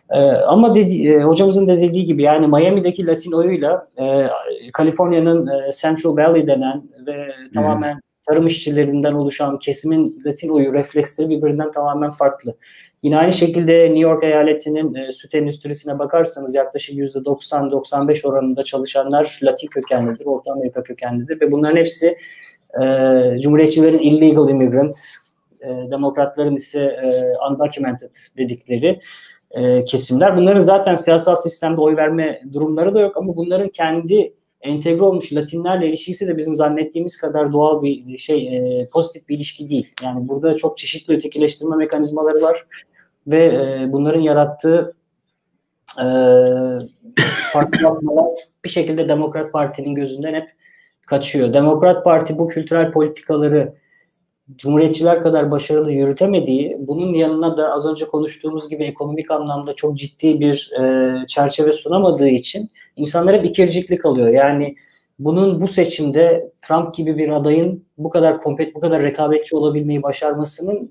C: Ee, ama dedi, e, hocamızın da dediği gibi yani Miami'deki Latin oyuyla e, Kaliforniya'nın e, Central Valley denen ve hmm. tamamen tarım işçilerinden oluşan kesimin Latin oyu refleksleri birbirinden tamamen farklı. Yine aynı şekilde New York eyaletinin e, süt endüstrisine bakarsanız yaklaşık yüzde doksan doksan beş oranında çalışanlar Latin kökenlidir, Orta Amerika kökenlidir ve bunların hepsi e, Cumhuriyetçilerin illegal immigrants, e, demokratların ise e, undocumented dedikleri e, kesimler. Bunların zaten siyasal sistemde oy verme durumları da yok ama bunların kendi entegre olmuş Latinlerle ilişkisi de bizim zannettiğimiz kadar doğal bir şey, e, pozitif bir ilişki değil. Yani burada çok çeşitli ötekileştirme mekanizmaları var ve e, bunların yarattığı e, farklılaşmalar bir şekilde Demokrat Parti'nin gözünden hep kaçıyor. Demokrat Parti bu kültürel politikaları Cumhuriyetçiler kadar başarılı yürütemediği, bunun yanına da az önce konuştuğumuz gibi ekonomik anlamda çok ciddi bir e, çerçeve sunamadığı için insanlar hep ikircikli kalıyor. Yani bunun bu seçimde Trump gibi bir adayın bu kadar kompet, bu kadar rekabetçi olabilmeyi başarmasının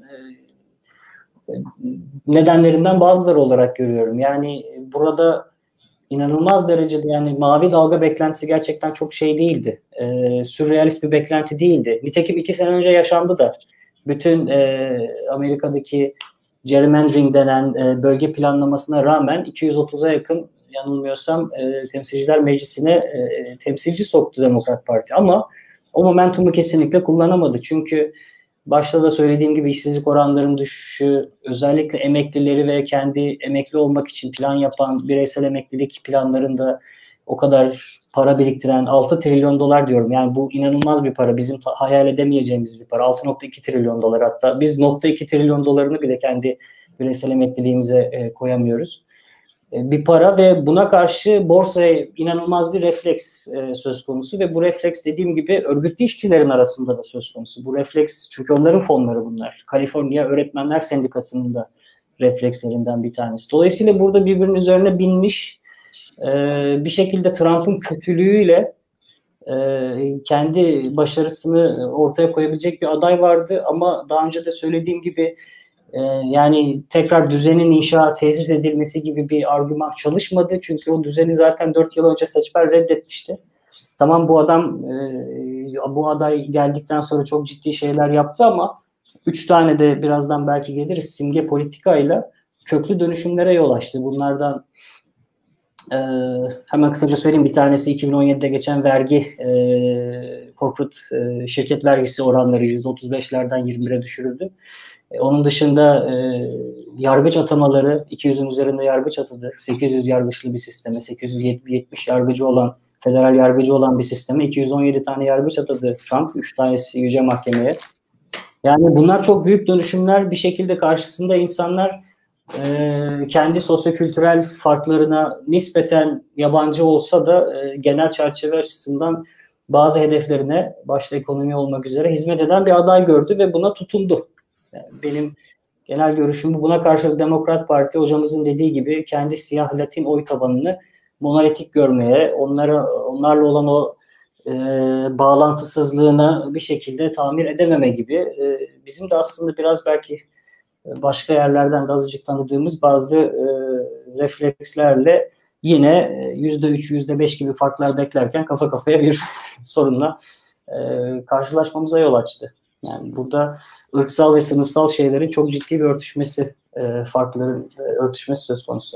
C: e, nedenlerinden bazıları olarak görüyorum. Yani burada inanılmaz derecede yani mavi dalga beklentisi gerçekten çok şey değildi. E, sürrealist bir beklenti değildi. Nitekim iki sene önce yaşandı da bütün e, Amerika'daki gerrymandering denen e, bölge planlamasına rağmen iki yüz otuza yakın yanılmıyorsam e, Temsilciler Meclisi'ne e, temsilci soktu Demokrat Parti. Ama o momentumu kesinlikle kullanamadı. Çünkü başta da söylediğim gibi işsizlik oranlarının düşüşü, özellikle emeklileri ve kendi emekli olmak için plan yapan bireysel emeklilik planlarında o kadar para biriktiren altı trilyon dolar diyorum. Yani bu inanılmaz bir para. Bizim hayal edemeyeceğimiz bir para. altı nokta iki trilyon dolar hatta. Biz nokta iki trilyon dolarını bile kendi bireysel emekliliğimize e, koyamıyoruz. E, bir para ve buna karşı borsaya inanılmaz bir refleks e, söz konusu ve bu refleks dediğim gibi örgütlü işçilerin arasında da söz konusu. Bu refleks çünkü onların fonları bunlar. Kaliforniya Öğretmenler Sendikası'nın da reflekslerinden bir tanesi. Dolayısıyla burada birbirinin üzerine binmiş e, bir şekilde Trump'ın kötülüğüyle e, kendi başarısını ortaya koyabilecek bir aday vardı ama daha önce de söylediğim gibi Ee, yani tekrar düzenin inşa tesis edilmesi gibi bir argüman çalışmadı. Çünkü o düzeni zaten dört yıl önce seçmen reddetmişti. Tamam bu adam e, bu aday geldikten sonra çok ciddi şeyler yaptı ama üç tane de birazdan belki geliriz simge politikayla köklü dönüşümlere yol açtı. Bunlardan e, hemen kısaca söyleyeyim, bir tanesi iki bin on yedide geçen vergi e, corporate e, şirket vergisi oranları yüzde otuz beşlerden yirmi bire düşürüldü. Onun dışında e, yargıç atamaları iki yüzün üzerinde yargıç atadı. sekiz yüz yargıçlı bir sisteme, sekiz yüz yetmiş yargıcı olan, federal yargıcı olan bir sisteme iki yüz on yedi tane yargıç atadı Trump. üç tanesi Yüce Mahkeme'ye. Yani bunlar çok büyük dönüşümler. Bir şekilde karşısında insanlar e, kendi sosyokültürel farklarına nispeten yabancı olsa da e, genel çerçeve açısından bazı hedeflerine, başta ekonomi olmak üzere hizmet eden bir aday gördü ve buna tutundu. Yani benim genel görüşüm bu. Buna karşılık Demokrat Parti hocamızın dediği gibi kendi siyah Latin oy tabanını monolitik görmeye, onlara onlarla olan o e, bağlantısızlığını bir şekilde tamir edememe gibi e, bizim de aslında biraz belki başka yerlerden de azıcık tanıdığımız bazı e, reflekslerle yine yüzde üç, yüzde beş gibi farklar beklerken kafa kafaya bir sorunla e, karşılaşmamıza yol açtı. Yani burada ırksal ve sınıfsal şeylerin çok ciddi bir örtüşmesi, e, farkların e, örtüşmesi söz konusu.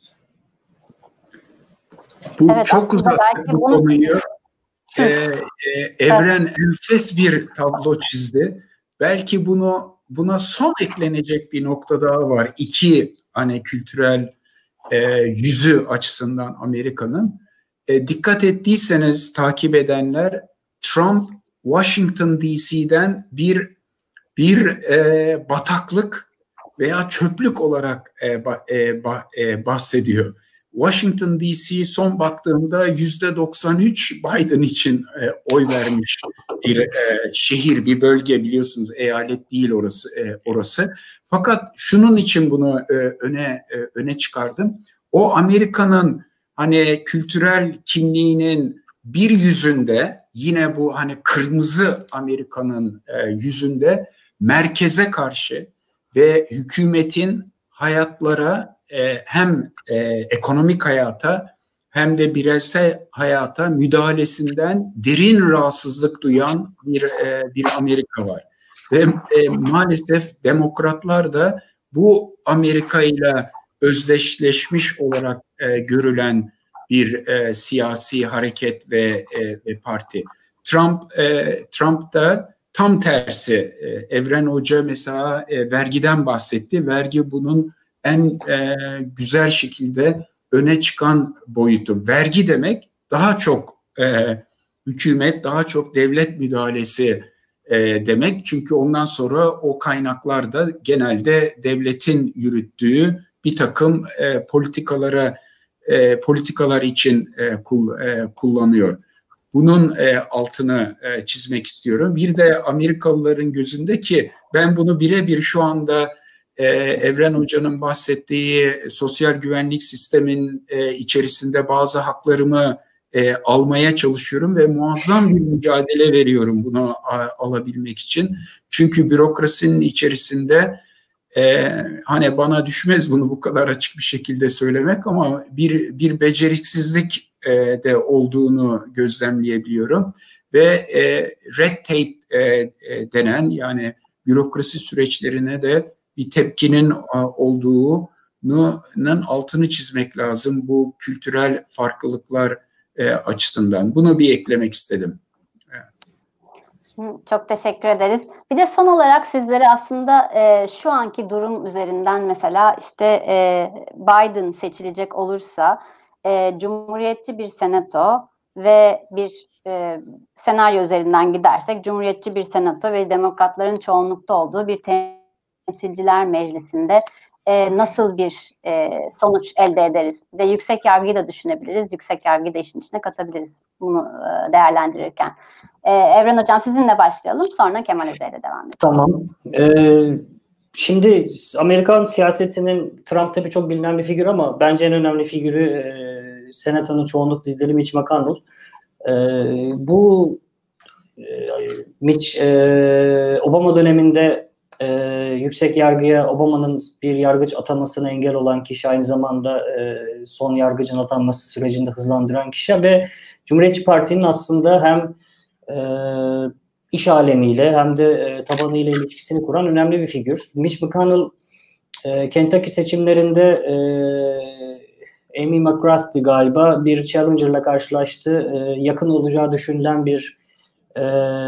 B: Bu evet, çok uzak bu bunu... konuyu e, e, Evren enfes bir tablo çizdi. Belki bunu buna son eklenecek bir nokta daha var. İki hani kültürel e, yüzü açısından Amerika'nın. E, dikkat ettiyseniz takip edenler, Trump Washington D C'den bir bir e, bataklık veya çöplük olarak e, ba, e, ba, e, bahsediyor. Washington D C son baktığımda yüzde doksan üç Biden için e, oy vermiş bir e, şehir, bir bölge, biliyorsunuz eyalet değil orası. E, orası. Fakat şunun için bunu e, öne e, öne çıkardım. O Amerika'nın hani kültürel kimliğinin bir yüzünde, yine bu hani kırmızı Amerika'nın e, yüzünde merkeze karşı ve hükümetin hayatlara e, hem e, ekonomik hayata hem de bireysel hayata müdahalesinden derin rahatsızlık duyan bir e, bir Amerika var. Ve e, maalesef demokratlar da bu Amerika ile özdeşleşmiş olarak e, görülen bir e, siyasi hareket ve, e, ve parti. Trump e, Trump da tam tersi. E, Evren Hoca mesela e, vergiden bahsetti. Vergi bunun en e, güzel şekilde öne çıkan boyutu. Vergi demek daha çok e, hükümet, daha çok devlet müdahalesi e, demek. Çünkü ondan sonra o kaynaklar da genelde devletin yürüttüğü bir takım e, politikalara e, politikalar için e, kul, e, kullanıyor. Bunun e, altını e, çizmek istiyorum. Bir de Amerikalıların gözünde ki ben bunu birebir şu anda e, Evren Hoca'nın bahsettiği sosyal güvenlik sistemin e, içerisinde bazı haklarımı e, almaya çalışıyorum ve muazzam bir mücadele veriyorum bunu a, alabilmek için. Çünkü bürokrasinin içerisinde e, hani bana düşmez bunu bu kadar açık bir şekilde söylemek ama bir bir beceriksizlik e, de olduğunu gözlemleyebiliyorum ve e, red tape e, e, denen yani bürokrasi süreçlerine de bir tepkinin a, olduğunun altını çizmek lazım bu kültürel farklılıklar e, açısından. Bunu bir eklemek istedim.
A: Çok teşekkür ederiz. Bir de son olarak sizlere aslında e, şu anki durum üzerinden mesela işte e, Biden seçilecek olursa e, Cumhuriyetçi bir senato ve bir e, senaryo üzerinden gidersek Cumhuriyetçi bir senato ve Demokratların çoğunlukta olduğu bir temsilciler meclisinde e, nasıl bir e, sonuç elde ederiz? Bir de yüksek yargıyı da düşünebiliriz. Yüksek yargıyı da işin içine katabiliriz bunu e, değerlendirirken. Ee, Evren Hocam sizinle başlayalım. Sonra Kemal Hoca ile devam edelim.
C: Tamam. Ee, şimdi Amerikan siyasetinin Trump tabii çok bilinen bir figür ama bence en önemli figürü e, Senato'nun çoğunluk lideri Mitch McConnell. E, bu e, Mitch e, Obama döneminde e, yüksek yargıya Obama'nın bir yargıç atamasına engel olan kişi, aynı zamanda e, son yargıcın atanması sürecinde hızlandıran kişi ve Cumhuriyetçi Parti'nin aslında hem E, iş alemiyle hem de e, tabanıyla ilişkisini kuran önemli bir figür. Mitch McConnell e, Kentucky seçimlerinde e, Amy McGrath'ti galiba bir challenger'la karşılaştı. E, yakın olacağı düşünülen bir e,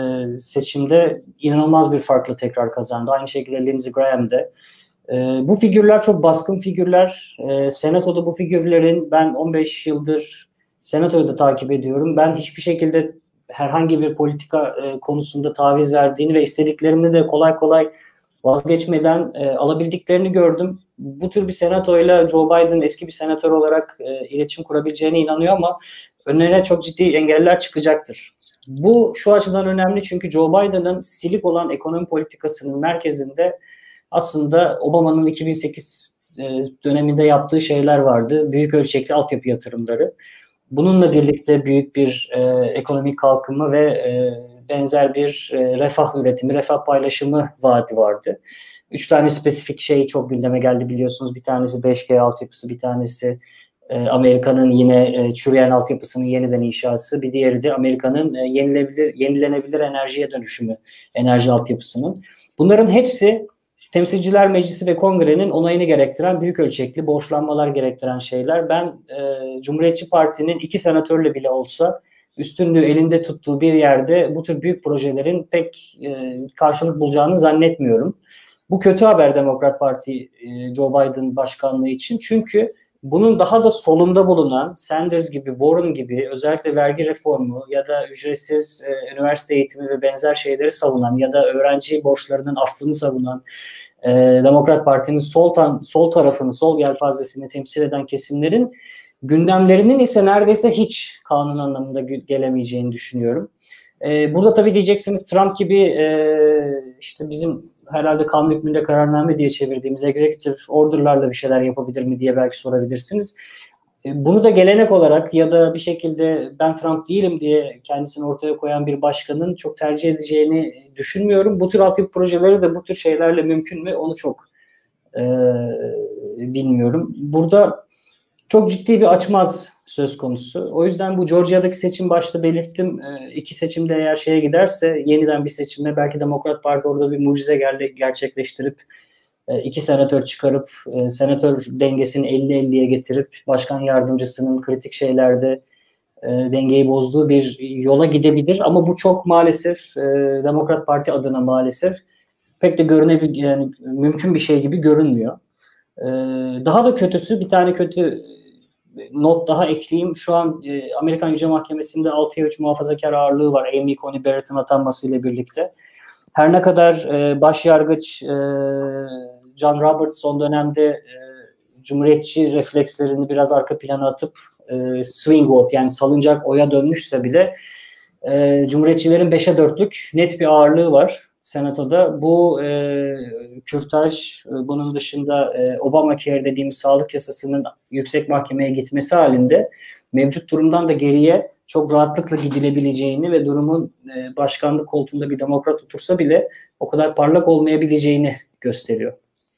C: seçimde inanılmaz bir farkla tekrar kazandı. Aynı şekilde Lindsey Graham de. E, bu figürler çok baskın figürler. E, Senato'da bu figürlerin, ben on beş yıldır Senato'yu da takip ediyorum. Ben hiçbir şekilde herhangi bir politika e, konusunda taviz verdiğini ve istediklerini de kolay kolay vazgeçmeden e, alabildiklerini gördüm. Bu tür bir senatoyla Joe Biden eski bir senatör olarak e, iletişim kurabileceğine inanıyor ama önüne çok ciddi engeller çıkacaktır. Bu şu açıdan önemli çünkü Joe Biden'ın silik olan ekonomi politikasının merkezinde aslında Obama'nın iki bin sekiz e, döneminde yaptığı şeyler vardı. Büyük ölçekli altyapı yatırımları. Bununla birlikte büyük bir e, ekonomik kalkınma ve e, benzer bir e, refah üretimi, refah paylaşımı vaadi vardı. Üç tane spesifik şey çok gündeme geldi biliyorsunuz. Bir tanesi beş G altyapısı, bir tanesi e, Amerika'nın yine e, çürüyen altyapısının yeniden inşası, bir diğeri de Amerika'nın e, yenilebilir, yenilenebilir enerjiye dönüşümü, enerji altyapısının. Bunların hepsi Temsilciler Meclisi ve Kongre'nin onayını gerektiren büyük ölçekli borçlanmalar gerektiren şeyler. Ben e, Cumhuriyetçi Parti'nin iki senatörle bile olsa üstünlüğü elinde tuttuğu bir yerde bu tür büyük projelerin pek e, karşılık bulacağını zannetmiyorum. Bu kötü haber Demokrat Parti e, Joe Biden başkanlığı için. Çünkü bunun daha da solunda bulunan Sanders gibi, Warren gibi özellikle vergi reformu ya da ücretsiz e, üniversite eğitimi ve benzer şeyleri savunan ya da öğrenci borçlarının affını savunan e, Demokrat Parti'nin sol, tan- sol tarafını, sol yelpazesini temsil eden kesimlerin gündemlerinin ise neredeyse hiç kanun anlamında gelemeyeceğini düşünüyorum. Ee, burada tabii diyeceksiniz Trump gibi e, işte bizim herhalde kanun hükmünde kararname diye çevirdiğimiz executive order'larla bir şeyler yapabilir mi diye belki sorabilirsiniz. E, bunu da gelenek olarak ya da bir şekilde ben Trump değilim diye kendisini ortaya koyan bir başkanın çok tercih edeceğini düşünmüyorum. Bu tür altyapı projeleri de bu tür şeylerle mümkün mü onu çok e, bilmiyorum. Burada çok ciddi bir açmaz söz konusu. O yüzden bu Georgia'daki seçim başta belirttim. E, iki seçimde eğer şeye giderse yeniden bir seçimle belki Demokrat Parti orada bir mucize gerçekleştirip e, iki senatör çıkarıp e, senatör dengesini elli elliye getirip başkan yardımcısının kritik şeylerde e, dengeyi bozduğu bir yola gidebilir. Ama bu çok maalesef e, Demokrat Parti adına maalesef pek de görünebilir, yani mümkün bir şey gibi görünmüyor. E, daha da kötüsü, bir tane kötü not daha ekleyeyim. Şu an e, Amerikan Yüce Mahkemesi'nde altıya üç muhafazakar ağırlığı var Amy Coney Barrett'ın atanmasıyla birlikte. Her ne kadar e, başyargıç e, John Roberts son dönemde e, cumhuriyetçi reflekslerini biraz arka plana atıp e, swing vote, yani salınacak oya dönmüşse bile e, cumhuriyetçilerin beşe dörtlük net bir ağırlığı var Senato'da. Bu e, kürtaj, e, bunun dışında e, Obamacare dediğimiz sağlık yasasının yüksek mahkemeye gitmesi halinde mevcut durumdan da geriye çok rahatlıkla gidilebileceğini ve durumun e, başkanlık koltuğunda bir demokrat otursa bile o kadar parlak olmayabileceğini gösteriyor.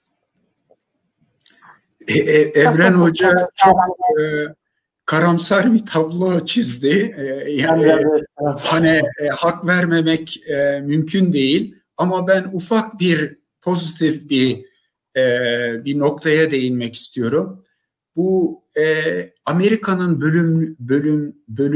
B: E, e, Evren çok Hoca çok e, karamsar bir tablo çizdi. E, yani e, hani e, hak vermemek e, mümkün değil. Ama ben ufak bir pozitif bir e, bir noktaya değinmek istiyorum. Bu e, Amerika'nın bölüm, bölüm,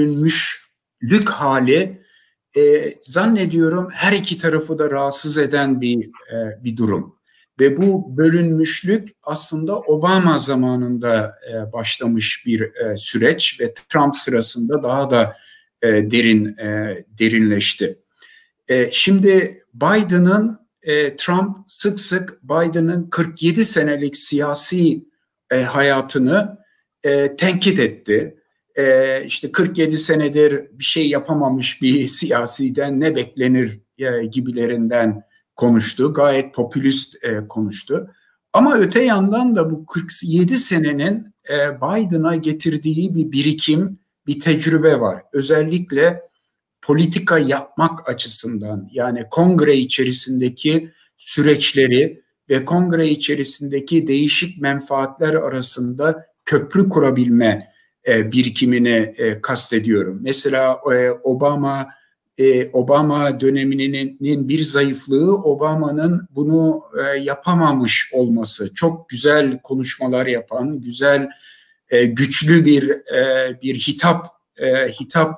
B: bölünmüşlük hali e, zannediyorum her iki tarafı da rahatsız eden bir e, bir durum. Ve bu bölünmüşlük aslında Obama zamanında e, başlamış bir e, süreç ve Trump sırasında daha da e, derin e, derinleşti. E, şimdi Biden'ın e, Trump sık sık Biden'ın kırk yedi senelik siyasi e, hayatını e, tenkit etti. E, işte kırk yedi senedir bir şey yapamamış bir siyasiden ne beklenir e, gibilerinden konuştu. Gayet popülist e, konuştu. Ama öte yandan da bu kırk yedi senenin e, Biden'a getirdiği bir birikim, bir tecrübe var. Özellikle politika yapmak açısından, yani kongre içerisindeki süreçleri ve kongre içerisindeki değişik menfaatler arasında köprü kurabilme e, birikimini e, kastediyorum. Mesela e, Obama e, Obama döneminin bir zayıflığı Obama'nın bunu e, yapamamış olması. Çok güzel konuşmalar yapan, güzel, e, güçlü bir e, bir hitap e, hitap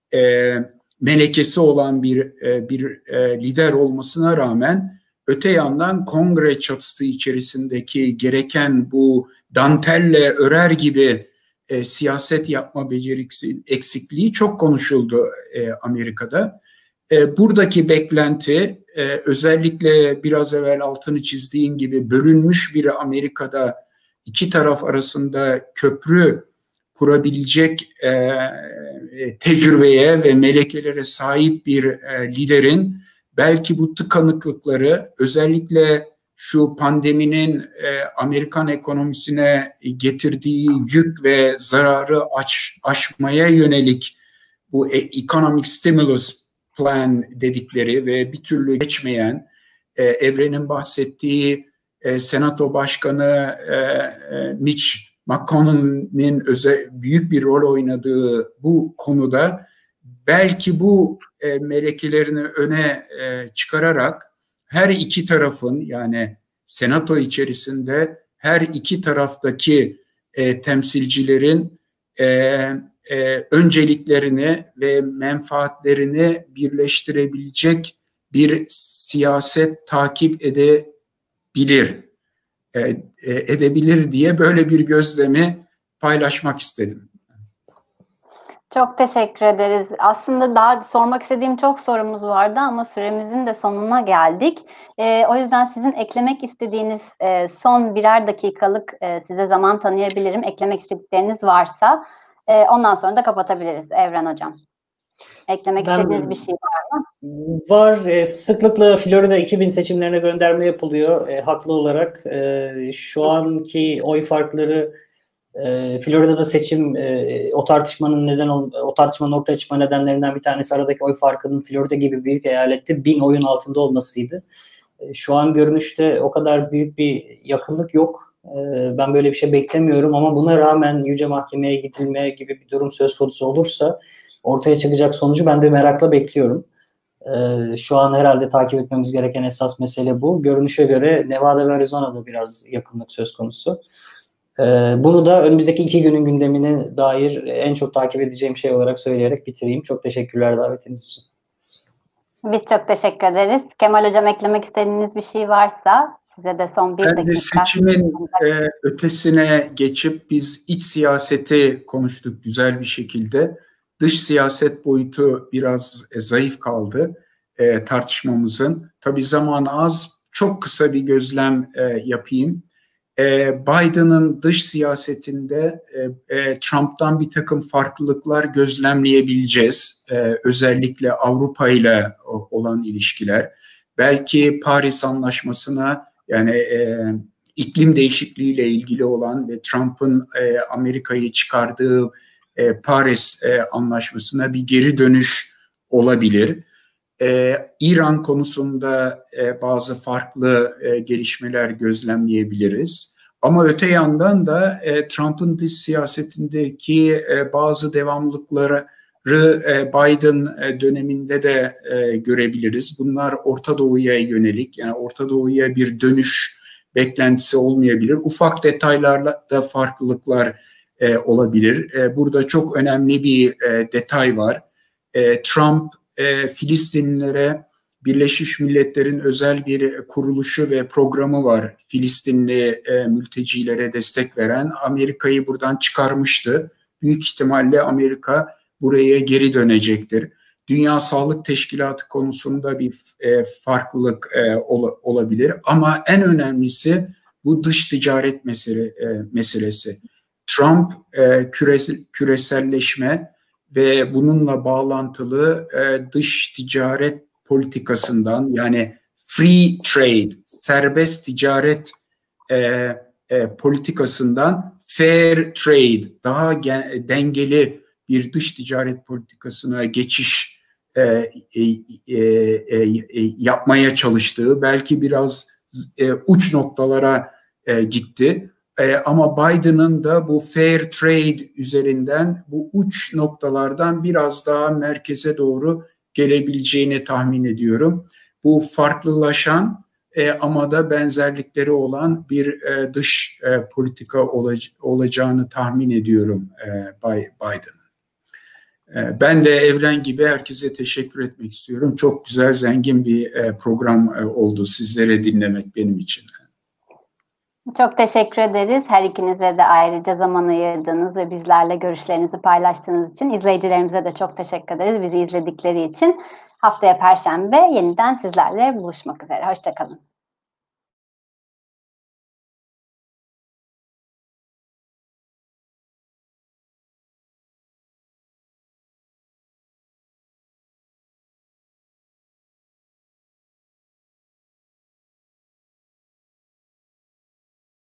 B: e, melekesi olan bir e, bir e, lider olmasına rağmen öte yandan kongre çatısı içerisindeki gereken bu dantelle örer gibi e, siyaset yapma becerisi eksikliği çok konuşuldu e, Amerika'da. E, buradaki beklenti e, özellikle biraz evvel altını çizdiğim gibi bölünmüş bir Amerika'da iki taraf arasında köprü kurabilecek e, tecrübeye ve melekelere sahip bir e, liderin belki bu tıkanıklıkları özellikle şu pandeminin e, Amerikan ekonomisine getirdiği yük ve zararı aş, aşmaya yönelik bu e, economic stimulus plan dedikleri ve bir türlü geçmeyen e, Evren'in bahsettiği e, Senato Başkanı e, e, Mitch McConnell'in özel büyük bir rol oynadığı bu konuda belki bu e, melekelerini öne e, çıkararak her iki tarafın, yani Senato içerisinde her iki taraftaki e, temsilcilerin e, e, önceliklerini ve menfaatlerini birleştirebilecek bir siyaset takip edebilir, e, e, edebilir diye böyle bir gözlemi paylaşmak istedim.
A: Çok teşekkür ederiz. Aslında daha sormak istediğim çok sorumuz vardı ama süremizin de sonuna geldik. E, o yüzden sizin eklemek istediğiniz e, son birer dakikalık e, size zaman tanıyabilirim. Eklemek istedikleriniz varsa e, ondan sonra da kapatabiliriz Evren Hocam. Eklemek ben, istediğiniz bir şey var mı?
C: Var. E, sıklıkla Florida iki bin seçimlerine gönderme yapılıyor. E, haklı olarak. E, şu anki oy farkları E, Florida'da seçim e, o tartışmanın neden o tartışmanın ortaya çıkma nedenlerinden bir tanesi aradaki oy farkının Florida gibi büyük eyalette bin oyun altında olmasıydı. E, şu an görünüşte o kadar büyük bir yakınlık yok. Ben böyle bir şey beklemiyorum ama buna rağmen Yüce Mahkeme'ye gidilme gibi bir durum söz konusu olursa ortaya çıkacak sonucu ben de merakla bekliyorum. Şu an herhalde takip etmemiz gereken esas mesele bu. Görünüşe göre Nevada ve Arizona'da biraz yakınlık söz konusu. Bunu da önümüzdeki iki günün gündemine dair en çok takip edeceğim şey olarak söyleyerek bitireyim. Çok teşekkürler davetiniz için.
A: Biz çok teşekkür ederiz. Kemal Hocam, eklemek istediğiniz bir şey varsa size de son bir
B: ben
A: dakika.
B: De seçimin e, ötesine geçip biz iç siyaseti konuştuk güzel bir şekilde. Dış siyaset boyutu biraz e, zayıf kaldı e, tartışmamızın. Tabii zaman az, çok kısa bir gözlem e, yapayım. E, Biden'ın dış siyasetinde e, e, Trump'tan bir takım farklılıklar gözlemleyebileceğiz. E, özellikle Avrupa ile olan ilişkiler. Belki Paris Anlaşması'na, yani e, iklim değişikliğiyle ilgili olan ve Trump'ın e, Amerika'yı çıkardığı e, Paris e, Anlaşması'na bir geri dönüş olabilir. Ee, İran konusunda e, bazı farklı e, gelişmeler gözlemleyebiliriz. Ama öte yandan da e, Trump'ın dış siyasetindeki e, bazı devamlılıkları e, Biden e, döneminde de e, görebiliriz. Bunlar Orta Doğu'ya yönelik, yani Orta Doğu'ya bir dönüş beklentisi olmayabilir. Ufak detaylarla da farklılıklar e, olabilir. E, burada çok önemli bir e, detay var. E, Trump E, Filistinlilere Birleşmiş Milletler'in özel bir kuruluşu ve programı var. Filistinli e, mültecilere destek veren. Amerika'yı buradan çıkarmıştı. Büyük ihtimalle Amerika buraya geri dönecektir. Dünya Sağlık Teşkilatı konusunda bir e, farklılık e, ol, olabilir. Ama en önemlisi bu dış ticaret mesele, e, meselesi. Trump e, küresel, küreselleşme ve bununla bağlantılı e, dış ticaret politikasından, yani free trade, serbest ticaret e, e, politikasından fair trade, daha gen, dengeli bir dış ticaret politikasına geçiş e, e, e, e, yapmaya çalıştığı, belki biraz e, uç noktalara e, gitti. Ee, ama Biden'ın da bu fair trade üzerinden bu uç noktalardan biraz daha merkeze doğru gelebileceğini tahmin ediyorum. Bu farklılaşan e, ama da benzerlikleri olan bir e, dış e, politika olac- olacağını tahmin ediyorum e, Biden'ın. E, ben de Evren gibi herkese teşekkür etmek istiyorum. Çok güzel, zengin bir e, program e, oldu sizlere dinlemek benim için.
A: Çok teşekkür ederiz. Her ikinize de ayrıca zaman ayırdığınız ve bizlerle görüşlerinizi paylaştığınız için. İzleyicilerimize de çok teşekkür ederiz bizi izledikleri için. Haftaya Perşembe yeniden sizlerle buluşmak üzere. Hoşça kalın.